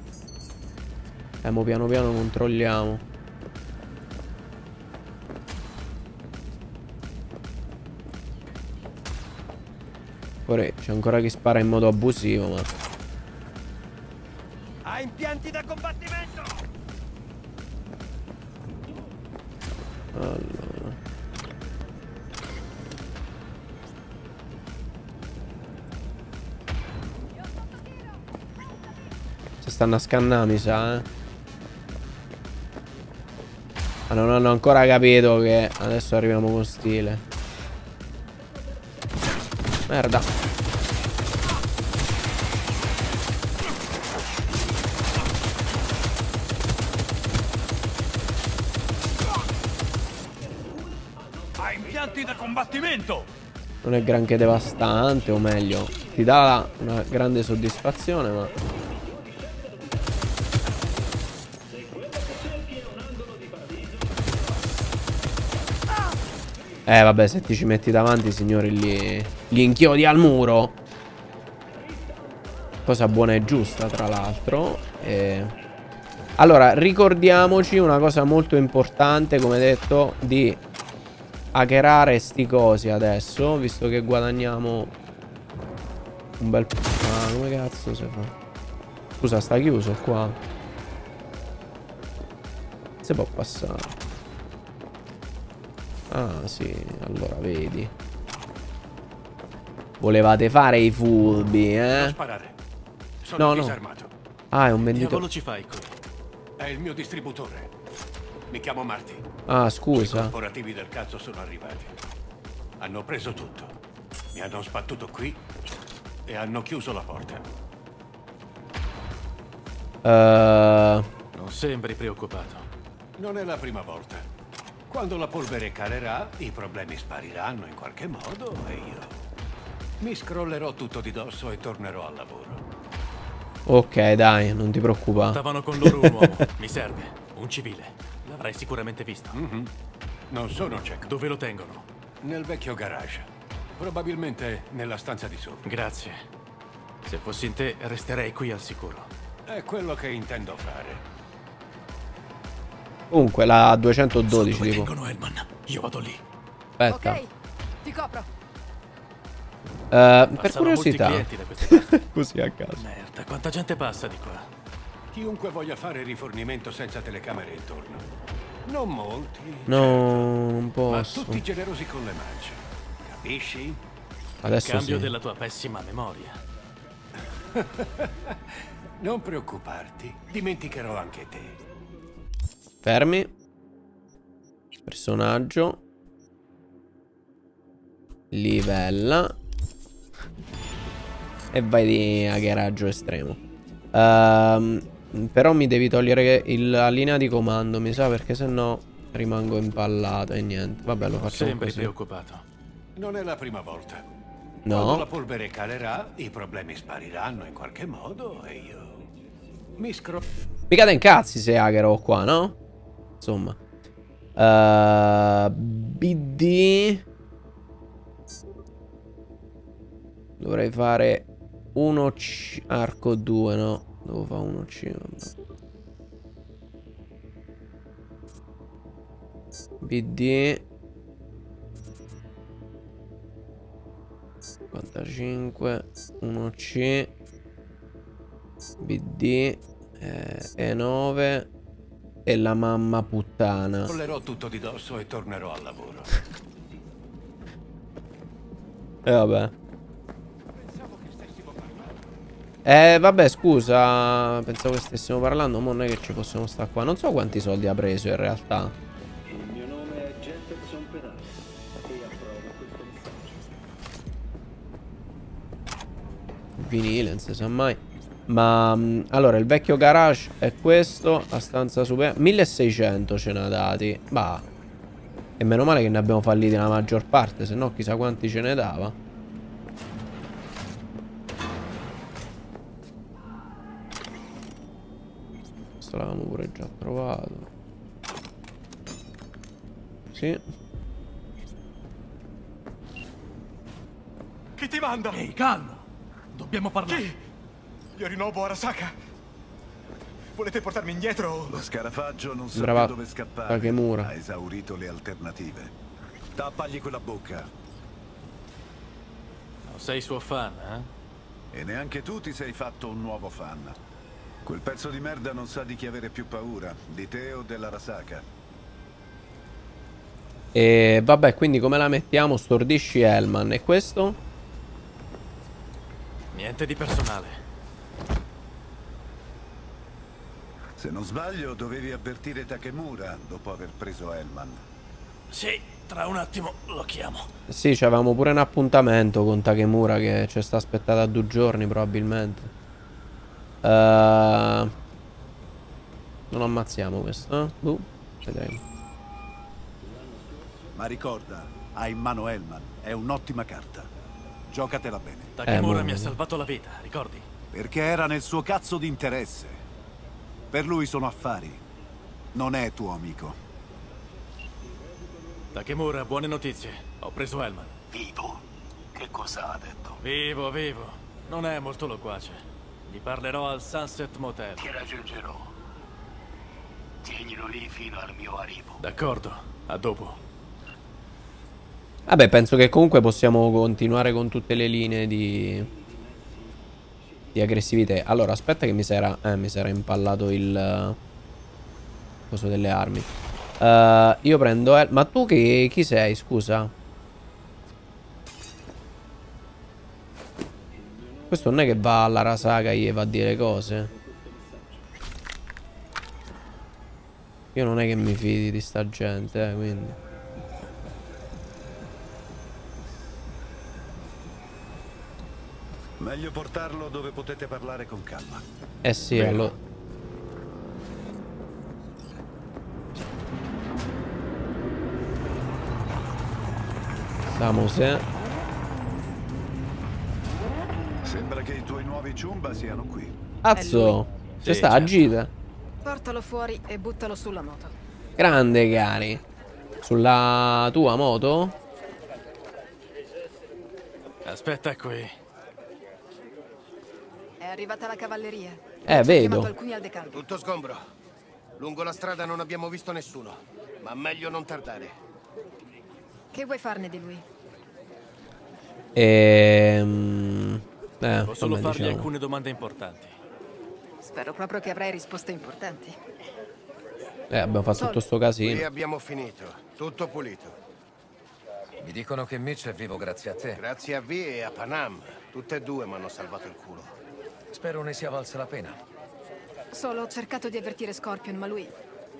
Speaker 1: Mo piano piano controlliamo. Ora c'è ancora chi spara in modo abusivo, ma...
Speaker 6: Ha impianti da combattimento!
Speaker 1: Allora. Si stanno a scannare, mi sa, Ma non hanno ancora capito che adesso arriviamo con stile. Merda.
Speaker 6: Ha impianti da combattimento!
Speaker 1: Non è granché devastante, o meglio, ti dà una grande soddisfazione, ma... vabbè, se ti ci metti davanti, signori, li inchiodi al muro. Cosa buona e giusta, tra l'altro. Allora, ricordiamoci una cosa molto importante, come detto, di hackerare sti cosi adesso, visto che guadagniamo un bel... Ah, come cazzo si fa? Scusa, sta chiuso qua. Si può passare. Ah, sì, allora vedi. Volevate fare i furbi,
Speaker 6: Non sparare. Sono disarmato.
Speaker 1: Ah, è un
Speaker 2: Che
Speaker 1: venditore.
Speaker 2: diavolo ci fai qui?
Speaker 6: È il mio distributore. Mi chiamo Marty.
Speaker 1: Ah,
Speaker 6: I
Speaker 1: scusa.
Speaker 6: corporativi del cazzo sono arrivati. Hanno preso tutto. Mi hanno sbattuto qui e hanno chiuso la porta.
Speaker 2: Non sembri preoccupato.
Speaker 6: Non è la prima volta. Quando la polvere calerà, i problemi spariranno in qualche modo e io mi scrollerò tutto di dosso e tornerò al lavoro.
Speaker 1: Ok, dai, non ti preoccupare.
Speaker 2: Stavano con loro un uomo. Mi serve. Un civile. L'avrai sicuramente visto.
Speaker 6: Non sono Jack.
Speaker 2: Dove lo tengono?
Speaker 6: Nel vecchio garage. Probabilmente nella stanza di sopra.
Speaker 2: Grazie. Se fossi in te, resterei qui al sicuro.
Speaker 6: È quello che intendo fare.
Speaker 1: Comunque, la 212
Speaker 2: Dove
Speaker 1: tipo.
Speaker 2: tengono Hellman? Io vado lì.
Speaker 1: Aspetta.
Speaker 3: Ok, ti copro.
Speaker 1: Per
Speaker 2: Passano
Speaker 1: curiosità.
Speaker 2: molti clienti da queste parti.
Speaker 1: Così a caso.
Speaker 2: Merda, quanta gente passa di qua?
Speaker 6: Chiunque voglia fare rifornimento senza telecamere intorno. Non molti.
Speaker 1: No, non
Speaker 6: certo, ma
Speaker 1: posso.
Speaker 6: tutti generosi con le mance. Capisci?
Speaker 1: Adesso
Speaker 2: Cambio
Speaker 1: sì.
Speaker 2: della tua pessima memoria.
Speaker 6: Non preoccuparti, dimenticherò anche te.
Speaker 1: Fermi. Personaggio. Livella. E vai a garaggio estremo. Però mi devi togliere la linea di comando, mi sa, perché sennò rimango impallato e niente. Vabbè, lo facciamo
Speaker 2: Sempre
Speaker 1: così.
Speaker 2: preoccupato.
Speaker 6: Non è la prima volta.
Speaker 1: No.
Speaker 6: Quando la polvere calerà, i problemi spariranno in qualche modo e io mi
Speaker 1: Mica te incazzi se hackero qua, no? Insomma. BD. Dovrei fare 1C arco 2, no? Devo fare 1C. BD 55 1C BD E9 e la mamma puttana.
Speaker 6: Tollerò tutto di dosso e tornerò al lavoro.
Speaker 1: E vabbè. Vabbè, scusa, pensavo che stessimo parlando, ma non è che ci possiamo stare qua. Non so quanti soldi ha preso in realtà.
Speaker 8: Il mio nome è Jefferson Penale e approvo questo messaggio.
Speaker 1: Vinile, non si sa mai. Ma allora, il vecchio garage è questo. La stanza super 1600 ce n'ha dati. Bah. E meno male che ne abbiamo falliti la maggior parte, se no chissà quanti ce ne dava. Questo l'avevamo pure già trovato. Sì.
Speaker 9: Chi ti manda?
Speaker 2: Ehi, calmo! Dobbiamo parlare.
Speaker 9: Chi? Yorinobu Arasaka? Volete portarmi indietro?
Speaker 4: Lo scarafaggio non sa
Speaker 1: Sembrava
Speaker 4: più dove scappare.
Speaker 1: Takemura.
Speaker 4: Ha esaurito le alternative. Tappagli quella bocca.
Speaker 2: Oh, sei suo fan, eh?
Speaker 4: E neanche tu ti sei fatto un nuovo fan. Quel pezzo di merda non sa di chi avere più paura, di te o dell'Arasaka.
Speaker 1: E vabbè, quindi come la mettiamo? Stordisci Hellman. E questo?
Speaker 2: Niente di personale.
Speaker 4: Se non sbaglio, dovevi avvertire Takemura dopo aver preso Hellman.
Speaker 2: Sì, tra un attimo lo chiamo.
Speaker 1: Sì, c'avevamo pure un appuntamento con Takemura che ci sta aspettando a 2 giorni probabilmente. Non ammazziamo questo, eh? Vedremo.
Speaker 4: Ma ricorda, hai in mano Hellman. È un'ottima carta. Giocatela bene.
Speaker 2: Takemura mi ha salvato la vita, ricordi?
Speaker 4: Perché era nel suo cazzo di interesse. Per lui sono affari. Non è tuo amico.
Speaker 2: Takemura, buone notizie. Ho preso Hellman.
Speaker 10: Vivo? Che cosa ha detto?
Speaker 2: Vivo, vivo. Non è molto loquace. Gli parlerò al Sunset Motel.
Speaker 10: Ti raggiungerò. Tienilo lì fino al mio arrivo.
Speaker 2: D'accordo, a dopo.
Speaker 1: Vabbè, penso che comunque possiamo continuare con tutte le linee di aggressività. Allora, aspetta che mi si era impallato il coso delle armi. Io prendo ma tu chi sei, scusa? Questo non è che va alla Arasaka e gli va a dire cose. Io non è che mi fidi di sta gente, quindi.
Speaker 4: Meglio portarlo dove potete parlare con calma.
Speaker 1: Eh sì, allora. Samose.
Speaker 4: Sembra che i tuoi nuovi ciumba siano qui.
Speaker 1: Cazzo, c'è
Speaker 2: Sì,
Speaker 1: sta
Speaker 2: certo.
Speaker 1: agita.
Speaker 3: Portalo fuori e buttalo sulla moto.
Speaker 1: Grande, cari. Sulla tua moto?
Speaker 2: Aspetta qui.
Speaker 3: È arrivata la cavalleria. Ci ha
Speaker 1: vedo.
Speaker 3: chiamato alcuni al decaldo.
Speaker 7: Tutto sgombro. Lungo la strada non abbiamo visto nessuno, ma meglio non tardare.
Speaker 3: Che vuoi farne di lui?
Speaker 2: Devo solo
Speaker 1: vabbè,
Speaker 2: fargli
Speaker 1: diciamo.
Speaker 2: alcune domande importanti.
Speaker 3: Spero proprio che avrai risposte importanti.
Speaker 1: Abbiamo fatto tutto sto
Speaker 7: Qui
Speaker 1: casino.
Speaker 7: abbiamo finito. Tutto pulito.
Speaker 11: Mi dicono che Mitch è vivo grazie a te.
Speaker 7: Grazie a V e a Panam. Tutte e due mi hanno salvato il culo.
Speaker 11: Spero ne sia valsa la pena.
Speaker 3: Solo ho cercato di avvertire Scorpion, ma lui...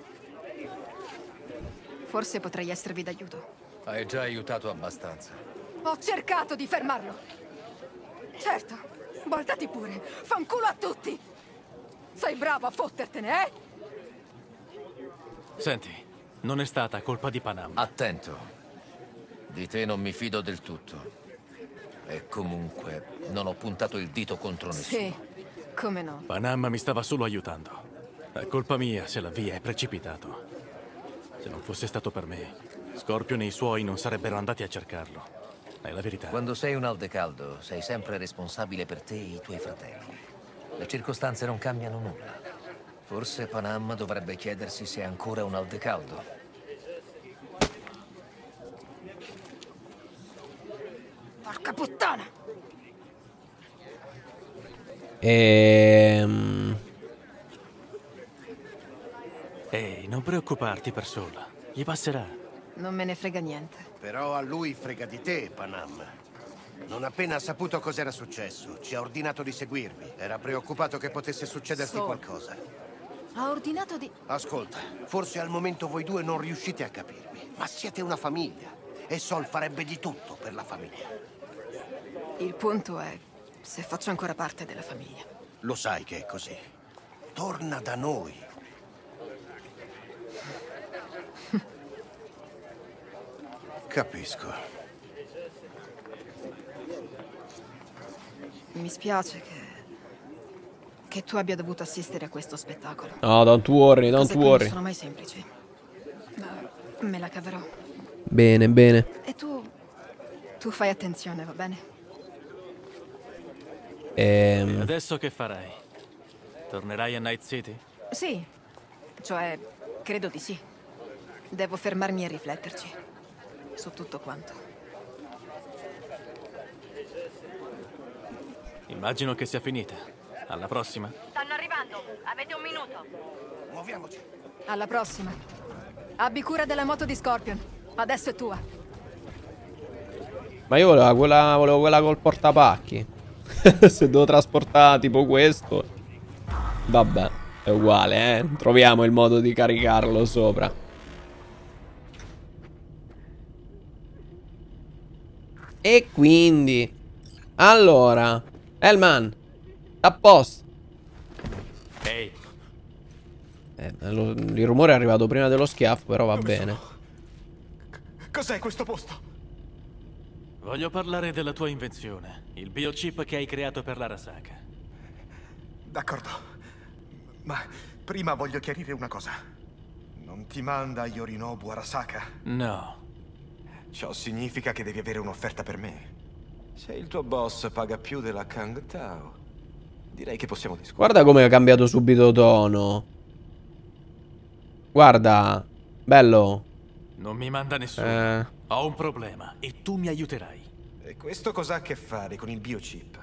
Speaker 3: Forse potrei esservi d'aiuto.
Speaker 11: Hai già aiutato abbastanza.
Speaker 3: Ho cercato di fermarlo. Certo, voltati pure. Fanculo a tutti. Sei bravo a fottertene, eh?
Speaker 2: Senti, non è stata colpa di Panam.
Speaker 11: Attento. Di te non mi fido del tutto. E comunque non ho puntato il dito contro nessuno.
Speaker 3: Sì, come no.
Speaker 2: Panam mi stava solo aiutando. È colpa mia se la via è precipitato. Se non fosse stato per me, Scorpion e i suoi non sarebbero andati a cercarlo. È la verità.
Speaker 11: Quando sei un aldecaldo, sei sempre responsabile per te e i tuoi fratelli. Le circostanze non cambiano nulla. Forse Panam dovrebbe chiedersi se è ancora un aldecaldo.
Speaker 3: Porca puttana!
Speaker 2: Ehi, non preoccuparti per sola. Gli passerà.
Speaker 3: Non me ne frega niente.
Speaker 7: Però a lui frega di te, Panam. Non appena ha saputo cos'era successo, ci ha ordinato di seguirvi. Era preoccupato che potesse succederti qualcosa.
Speaker 3: Ha ordinato di...
Speaker 7: Ascolta, forse al momento voi due non riuscite a capirmi, ma siete una famiglia. E Sol farebbe di tutto per la famiglia.
Speaker 3: Il punto è se faccio ancora parte della famiglia.
Speaker 7: Lo sai che è così. Torna da noi. Capisco.
Speaker 3: Mi spiace che tu abbia dovuto assistere a questo spettacolo.
Speaker 1: No, don't worry, don't
Speaker 3: Cose che
Speaker 1: worry.
Speaker 3: non sono mai semplici. Ma me la caverò.
Speaker 1: Bene, bene.
Speaker 3: E tu fai attenzione, va bene?
Speaker 2: E adesso che farai? Tornerai a Night City?
Speaker 3: Sì, cioè, credo di sì. Devo fermarmi a rifletterci su tutto quanto.
Speaker 2: Immagino che sia finita. Alla prossima.
Speaker 5: Stanno arrivando. Avete un minuto.
Speaker 7: Muoviamoci.
Speaker 3: Alla prossima. Abbi cura della moto di Scorpion. Adesso è tua.
Speaker 1: Ma io volevo quella col portapacchi. Se devo trasportare tipo questo. Vabbè, è uguale, eh. Troviamo il modo di caricarlo sopra. E quindi allora Hellman, a posto.
Speaker 2: Ehi.
Speaker 1: Il rumore è arrivato prima dello schiaffo, però va bene.
Speaker 9: Cos'è questo posto?
Speaker 2: Voglio parlare della tua invenzione, il biochip che hai creato per l'Arasaka.
Speaker 9: D'accordo. Ma prima voglio chiarire una cosa. Non ti manda Yorinobu Arasaka?
Speaker 2: No.
Speaker 9: Ciò significa che devi avere un'offerta per me. Se il tuo boss paga più della Kang Tao, direi che possiamo discutere.
Speaker 1: Guarda come ha cambiato subito tono. Guarda, bello.
Speaker 2: Non mi manda nessuno. Ho un problema e tu mi aiuterai.
Speaker 9: E questo cosa ha a che fare con il biochip?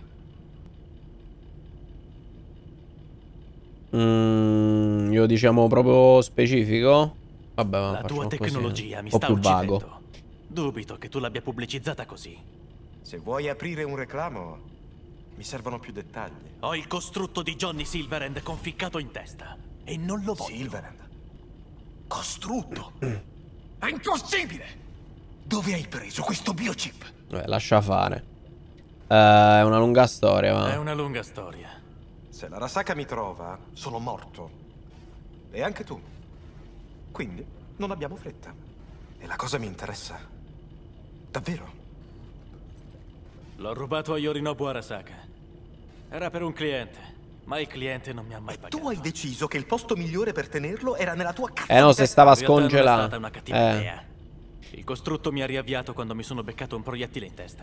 Speaker 1: Io diciamo proprio specifico. Vabbè,
Speaker 2: La tua tecnologia mi
Speaker 1: un po'
Speaker 2: sta
Speaker 1: più
Speaker 2: uccidendo.
Speaker 1: vago.
Speaker 2: Dubito che tu l'abbia pubblicizzata così.
Speaker 9: Se vuoi aprire un reclamo, mi servono più dettagli.
Speaker 2: Ho il costrutto di Johnny Silverhand conficcato in testa e non lo voglio.
Speaker 9: Silverhand? Costrutto? È impossibile! Dove hai preso questo biochip?
Speaker 1: Lascia fare. È una lunga storia, va.
Speaker 2: È una lunga storia.
Speaker 9: Se l'Arasaka mi trova, sono morto. E anche tu. Quindi non abbiamo fretta. E la cosa mi interessa. Davvero.
Speaker 2: L'ho rubato a Yorinobu Arasaka. Era per un cliente, ma il cliente non mi ha mai pagato.
Speaker 9: Tu hai deciso che il posto migliore per tenerlo era nella tua casa.
Speaker 1: No, se stava a
Speaker 2: In realtà non è
Speaker 1: scongelare.
Speaker 2: stata una cattiva idea. Il costrutto mi ha riavviato quando mi sono beccato un proiettile in testa.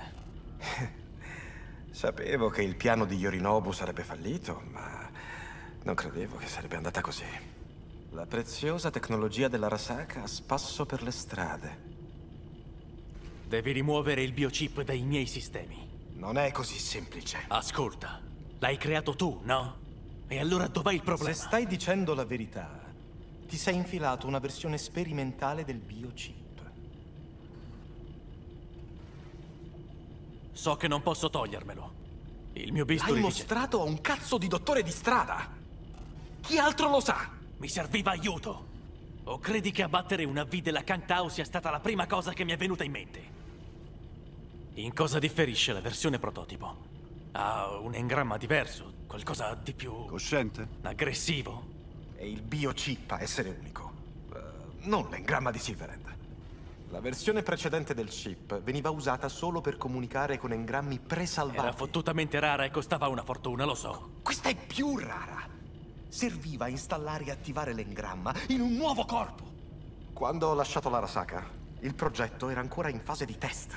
Speaker 9: Sapevo che il piano di Yorinobu sarebbe fallito, ma non credevo che sarebbe andata così. La preziosa tecnologia dell'Arasaka a spasso per le strade.
Speaker 2: Devi rimuovere il biochip dai miei sistemi.
Speaker 9: Non è così semplice.
Speaker 2: Ascolta, l'hai creato tu, no? E allora dov'è il problema?
Speaker 9: Se stai dicendo la verità, ti sei infilato una versione sperimentale del biochip.
Speaker 2: So che non posso togliermelo. Il mio bisturi
Speaker 9: L'hai
Speaker 2: dice...
Speaker 9: mostrato a un cazzo di dottore di strada! Chi altro lo sa?
Speaker 2: Mi serviva aiuto! O credi che abbattere una V della Kangtao sia stata la prima cosa che mi è venuta in mente? In cosa differisce la versione prototipo? Ha un engramma diverso, qualcosa di più...
Speaker 4: Cosciente?
Speaker 2: aggressivo?
Speaker 9: È il biochip a essere unico. Non l'engramma di Silverhand. La versione precedente del chip veniva usata solo per comunicare con engrammi presalvati.
Speaker 2: Era fottutamente rara e costava una fortuna, lo so.
Speaker 9: Questa è più rara. Serviva a installare e attivare l'engramma in un nuovo corpo. Quando ho lasciato l'Arasaka, il progetto era ancora in fase di test.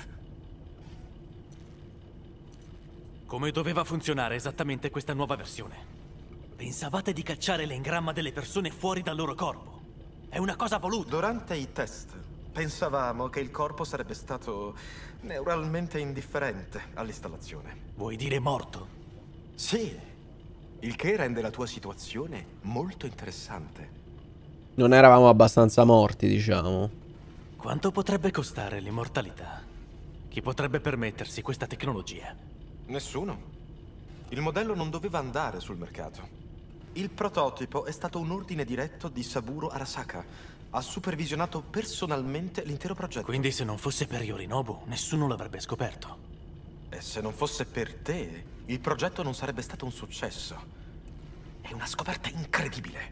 Speaker 2: Come doveva funzionare esattamente questa nuova versione? Pensavate di cacciare l'engramma delle persone fuori dal loro corpo? È una cosa voluta.
Speaker 9: Durante i test pensavamo che il corpo sarebbe stato neuralmente indifferente all'installazione.
Speaker 2: Vuoi dire morto?
Speaker 9: Sì, il che rende la tua situazione molto interessante.
Speaker 1: Non eravamo abbastanza morti, diciamo.
Speaker 2: Quanto potrebbe costare l'immortalità? Chi potrebbe permettersi questa tecnologia?
Speaker 9: Nessuno. Il modello non doveva andare sul mercato. Il prototipo è stato un ordine diretto di Saburo Arasaka. Ha supervisionato personalmente l'intero progetto.
Speaker 2: Quindi se non fosse per Yorinobu, nessuno l'avrebbe scoperto.
Speaker 9: E se non fosse per te, il progetto non sarebbe stato un successo. È una scoperta incredibile.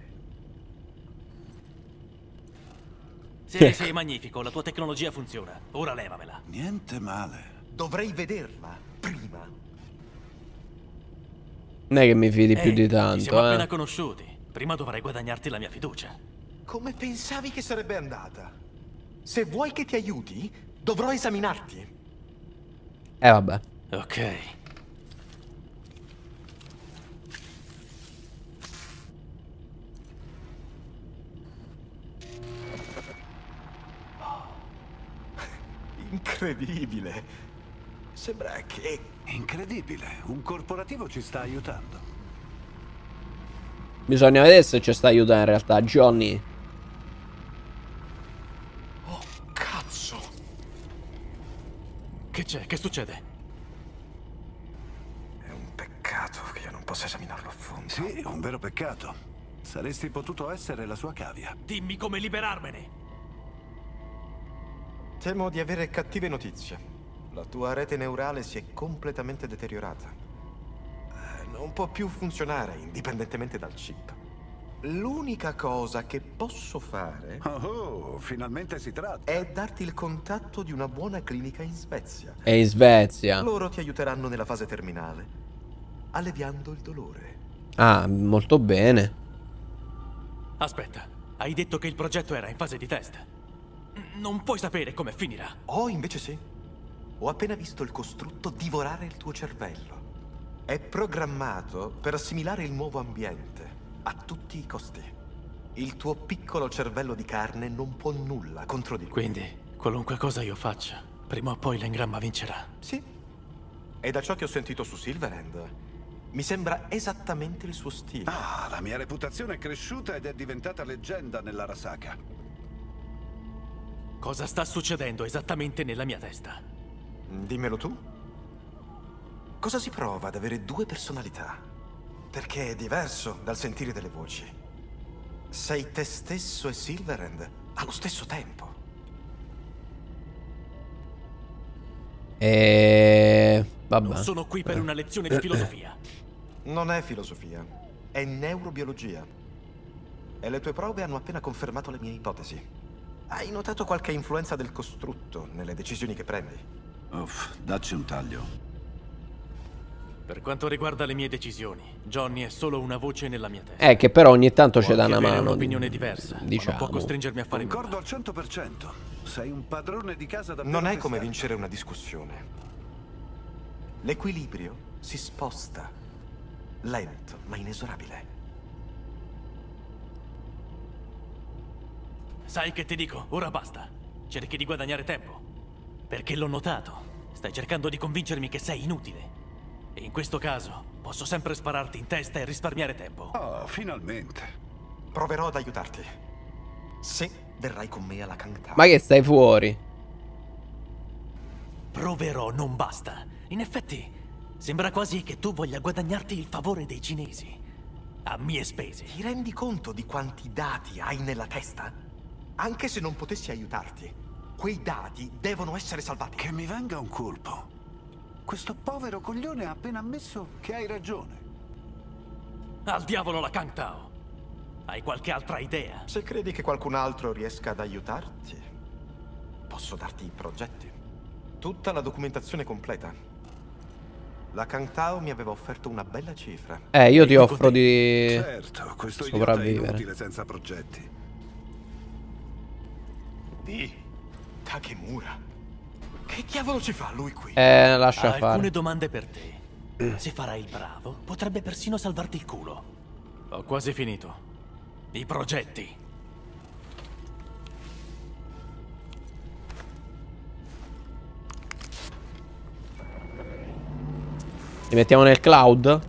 Speaker 2: Sì, sei magnifico, la tua tecnologia funziona. Ora levamela.
Speaker 4: Niente male.
Speaker 9: Dovrei vederla prima.
Speaker 1: Non è che mi fidi più di
Speaker 2: Ci
Speaker 1: tanto,
Speaker 2: siamo appena conosciuti. Prima dovrai guadagnarti la mia fiducia.
Speaker 9: Come pensavi che sarebbe andata? Se vuoi che ti aiuti, dovrò esaminarti.
Speaker 1: Vabbè.
Speaker 2: Ok.
Speaker 9: Incredibile. Sembra che...
Speaker 4: Incredibile. Un corporativo ci sta aiutando.
Speaker 1: Bisogna vedere se ci sta aiutando in realtà, Johnny.
Speaker 9: Oh, cazzo.
Speaker 2: Che c'è? Che succede?
Speaker 9: È un peccato che io non possa esaminarlo a fondo.
Speaker 4: Sì, un vero peccato. Saresti potuto essere la sua cavia.
Speaker 2: Dimmi come liberarmene.
Speaker 9: Temo di avere cattive notizie. La tua rete neurale si è completamente deteriorata. Non può più funzionare indipendentemente dal chip. L'unica cosa che posso fare...
Speaker 4: Oh, finalmente si tratta.
Speaker 9: È darti il contatto di una buona clinica in Svezia.
Speaker 1: È in Svezia.
Speaker 9: Loro ti aiuteranno nella fase terminale, alleviando il dolore.
Speaker 1: Ah, molto bene.
Speaker 2: Aspetta, hai detto che il progetto era in fase di test. Non puoi sapere come finirà.
Speaker 9: Oh, invece sì. Ho appena visto il costrutto divorare il tuo cervello. È programmato per assimilare il nuovo ambiente, a tutti i costi. Il tuo piccolo cervello di carne non può nulla contro di lui.
Speaker 2: Quindi, qualunque cosa io faccia, prima o poi l'engramma vincerà.
Speaker 9: Sì. E da ciò che ho sentito su Silverhand, mi sembra esattamente il suo stile.
Speaker 4: Ah, la mia reputazione è cresciuta ed è diventata leggenda nell'Arasaka.
Speaker 2: Cosa sta succedendo esattamente nella mia testa?
Speaker 9: Dimmelo tu. Cosa si prova ad avere due personalità? Perché è diverso dal sentire delle voci. Sei te stesso e Silverhand allo stesso tempo.
Speaker 1: Vabbè.
Speaker 2: Non sono qui per una lezione di filosofia.
Speaker 9: Non è filosofia, è neurobiologia. E le tue prove hanno appena confermato le mie ipotesi. Hai notato qualche influenza del costrutto nelle decisioni che prendi?
Speaker 4: Uff, dacci un taglio.
Speaker 2: Per quanto riguarda le mie decisioni, Johnny è solo una voce nella mia testa.
Speaker 1: Che però ogni tanto ci
Speaker 2: Può
Speaker 1: dà
Speaker 2: anche
Speaker 1: una
Speaker 2: avere
Speaker 1: mano.
Speaker 2: un'opinione diversa,
Speaker 1: diciamo.
Speaker 2: ma non può costringermi a fare
Speaker 4: Concordo
Speaker 2: nulla.
Speaker 4: al 100%. Sei un padrone di casa da
Speaker 9: Non è come vincere una discussione. L'equilibrio si sposta. Lento, ma inesorabile.
Speaker 2: Sai che ti dico? Ora basta. Cerchi di guadagnare tempo. Perché l'ho notato. Stai cercando di convincermi che sei inutile. E in questo caso, posso sempre spararti in testa e risparmiare tempo.
Speaker 4: Oh, finalmente.
Speaker 9: Proverò ad aiutarti. Se verrai con me alla Kangtao.
Speaker 1: Ma che stai fuori?
Speaker 2: Proverò, non basta. In effetti, Sembra quasi che tu voglia guadagnarti il favore dei cinesi. A mie spese.
Speaker 9: Ti rendi conto di quanti dati hai nella testa? Anche se non potessi aiutarti, quei dati devono essere salvati.
Speaker 4: Che mi venga un colpo. Questo povero coglione ha appena ammesso che hai ragione.
Speaker 2: Al diavolo la Kang Tao. Hai qualche altra idea?
Speaker 9: Se credi che qualcun altro riesca ad aiutarti, posso darti i progetti. Tutta la documentazione completa. La Kang Tao mi aveva offerto una bella cifra.
Speaker 1: Io ti offro di
Speaker 4: Certo, questo idiota è inutile senza progetti.
Speaker 9: Di Takemura. Che diavolo ci fa lui qui?
Speaker 1: Lascia
Speaker 2: Ha
Speaker 1: fare.
Speaker 2: alcune domande per te. Se farai il bravo, potrebbe persino salvarti il culo. Ho quasi finito. I progetti.
Speaker 1: Li mettiamo nel cloud?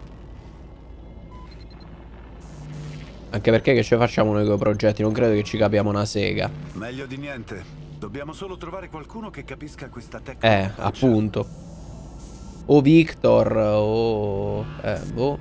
Speaker 1: Anche perché che ci facciamo noi con i progetti? Non credo che ci capiamo una sega.
Speaker 4: Meglio di niente. Dobbiamo solo trovare qualcuno che capisca questa tecnica.
Speaker 1: Appunto. O Victor o... boh.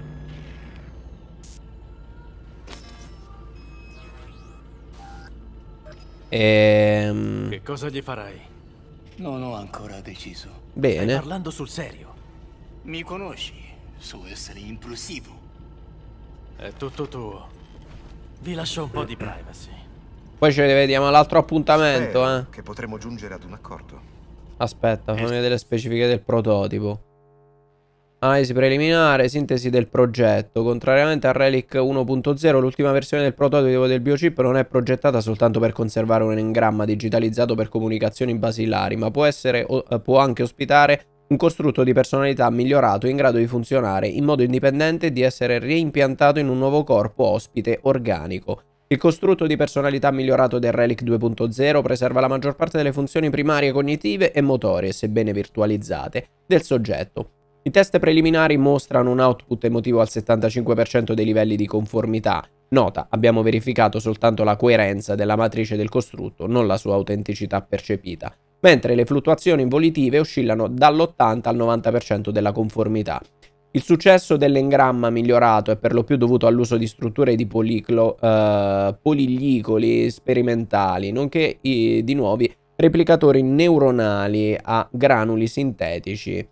Speaker 2: Che cosa gli farai?
Speaker 10: Non ho ancora deciso.
Speaker 1: Bene.
Speaker 2: Stai parlando sul serio?
Speaker 10: Mi conosci? So essere impulsivo.
Speaker 2: È tutto tuo. Vi lascio un po' di privacy.
Speaker 1: Poi ci vediamo all'altro appuntamento,
Speaker 9: Spero che potremo giungere ad un accordo.
Speaker 1: Aspetta, fammi vedere le specifiche del prototipo. Analisi preliminare, sintesi del progetto. Contrariamente a Relic 1.0, l'ultima versione del prototipo del biochip non è progettata soltanto per conservare un engramma digitalizzato per comunicazioni basilari, ma può anche ospitare un costrutto di personalità migliorato in grado di funzionare in modo indipendente e di essere reimpiantato in un nuovo corpo ospite organico. Il costrutto di personalità migliorato del Relic 2.0 preserva la maggior parte delle funzioni primarie cognitive e motorie, sebbene virtualizzate, del soggetto. I test preliminari mostrano un output emotivo al 75% dei livelli di conformità. Nota, abbiamo verificato soltanto la coerenza della matrice del costrutto, non la sua autenticità percepita, mentre le fluttuazioni volitive oscillano dall'80 al 90% della conformità. Il successo dell'engramma migliorato è per lo più dovuto all'uso di strutture di poliglicoli sperimentali, nonché di nuovi replicatori neuronali a granuli sintetici.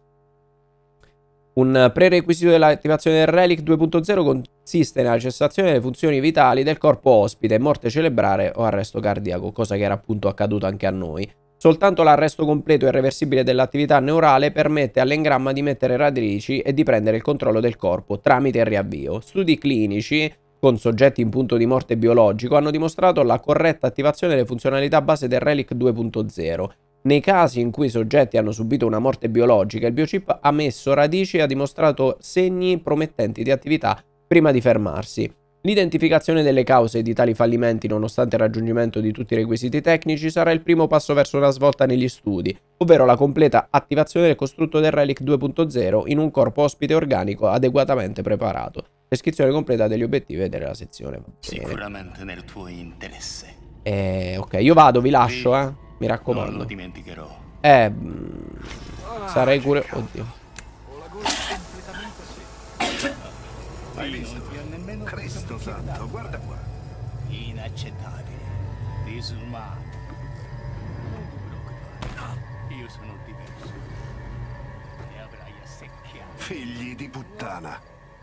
Speaker 1: Un prerequisito dell'attivazione del Relic 2.0 consiste nella cessazione delle funzioni vitali del corpo ospite, morte cerebrale o arresto cardiaco, cosa che era appunto accaduto anche a noi. Soltanto l'arresto completo e irreversibile dell'attività neurale permette all'engramma di mettere radici e di prendere il controllo del corpo tramite il riavvio. Studi clinici con soggetti in punto di morte biologico hanno dimostrato la corretta attivazione delle funzionalità base del Relic 2.0. Nei casi in cui i soggetti hanno subito una morte biologica, il biochip ha messo radici e ha dimostrato segni promettenti di attività prima di fermarsi. L'identificazione delle cause di tali fallimenti, nonostante il raggiungimento di tutti i requisiti tecnici, sarà il primo passo verso una svolta negli studi, ovvero la completa attivazione del costrutto del Relic 2.0 in un corpo ospite organico adeguatamente preparato. Descrizione completa degli obiettivi e della sezione.
Speaker 10: Sicuramente nel tuo interesse.
Speaker 1: Ok, io vado, vi lascio, mi raccomando.
Speaker 10: Non lo dimenticherò.
Speaker 1: Sarei curioso. Oddio.
Speaker 4: Hai visto? Cristo santo, guarda qua.
Speaker 10: Inaccettabile. Disumano. Non ti preoccupare. Io sono diverso. E avrai a secchiare.
Speaker 4: Figli di puttana.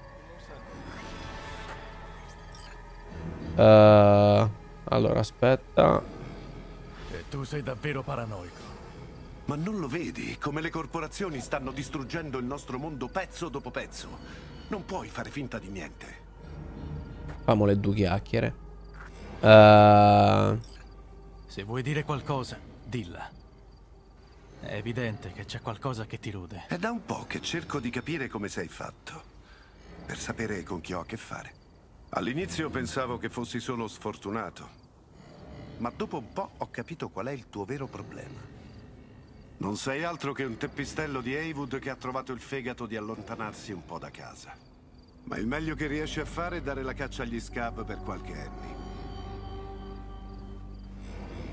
Speaker 1: Allora, aspetta.
Speaker 2: E tu sei davvero paranoico.
Speaker 4: Ma non lo vedi come le corporazioni stanno distruggendo il nostro mondo pezzo dopo pezzo? Non puoi fare finta di niente.
Speaker 1: Famo le due chiacchiere.
Speaker 2: Se vuoi dire qualcosa, dilla. È evidente che c'è qualcosa che ti rude.
Speaker 4: È da un po' che cerco di capire come sei fatto, per sapere con chi ho a che fare. All'inizio pensavo che fossi solo sfortunato, ma dopo un po' ho capito qual è il tuo vero problema. Non sei altro che un teppistello di Heywood che ha trovato il fegato di allontanarsi un po' da casa. Ma il meglio che riesci a fare è dare la caccia agli scab per qualche anni.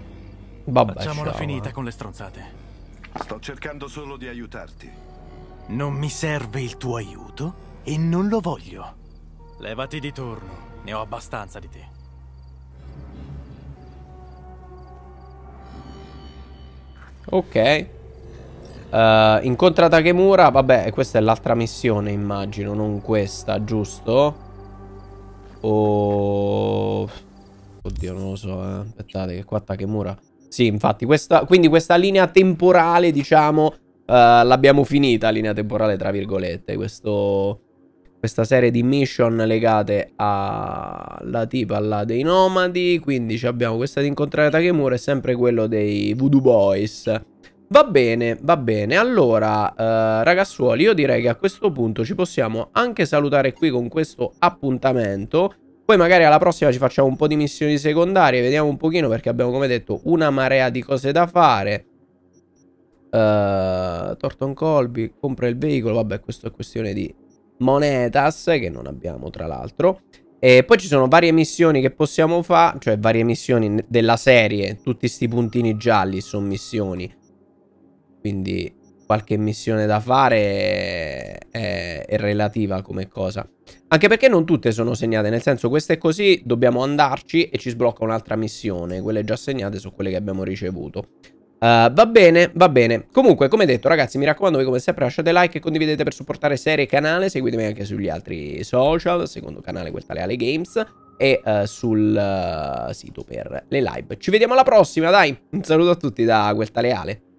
Speaker 1: Vabbè,
Speaker 2: facciamola finita con le stronzate.
Speaker 4: Sto cercando solo di aiutarti.
Speaker 2: Non mi serve il tuo aiuto e non lo voglio. Levati di turno, ne ho abbastanza di te.
Speaker 1: Ok. Incontra Takemura. Vabbè, questa è l'altra missione, immagino, non questa, giusto? Oddio, non lo so, aspettate, che qua Takemura. Sì, infatti, quindi questa linea temporale, diciamo, l'abbiamo finita, linea temporale, tra virgolette. Questa serie di mission legate alla tipa là dei nomadi. Quindi abbiamo questa di incontrare Takemura e sempre quello dei Voodoo Boys. Va bene, va bene. Allora, ragazzuoli, io direi che a questo punto ci possiamo anche salutare qui con questo appuntamento. Poi magari alla prossima ci facciamo un po' di missioni secondarie, vediamo un pochino, perché abbiamo, come detto, una marea di cose da fare. Thornton Colby compra il veicolo, vabbè, questo è questione di monetas, che non abbiamo tra l'altro. E poi ci sono varie missioni che possiamo fare, cioè varie missioni della serie, tutti sti puntini gialli sono missioni. Quindi qualche missione da fare è relativa come cosa. Anche perché non tutte sono segnate, nel senso, queste così dobbiamo andarci e ci sblocca un'altra missione. Quelle già segnate sono quelle che abbiamo ricevuto. Va bene, va bene. Comunque, come detto, ragazzi, mi raccomando, voi come sempre lasciate like e condividete per supportare serie e canale. Seguitemi anche sugli altri social, secondo canale Questa Leale Games, e sul sito per le live. Ci vediamo alla prossima, dai. Un saluto a tutti da Questa Leale.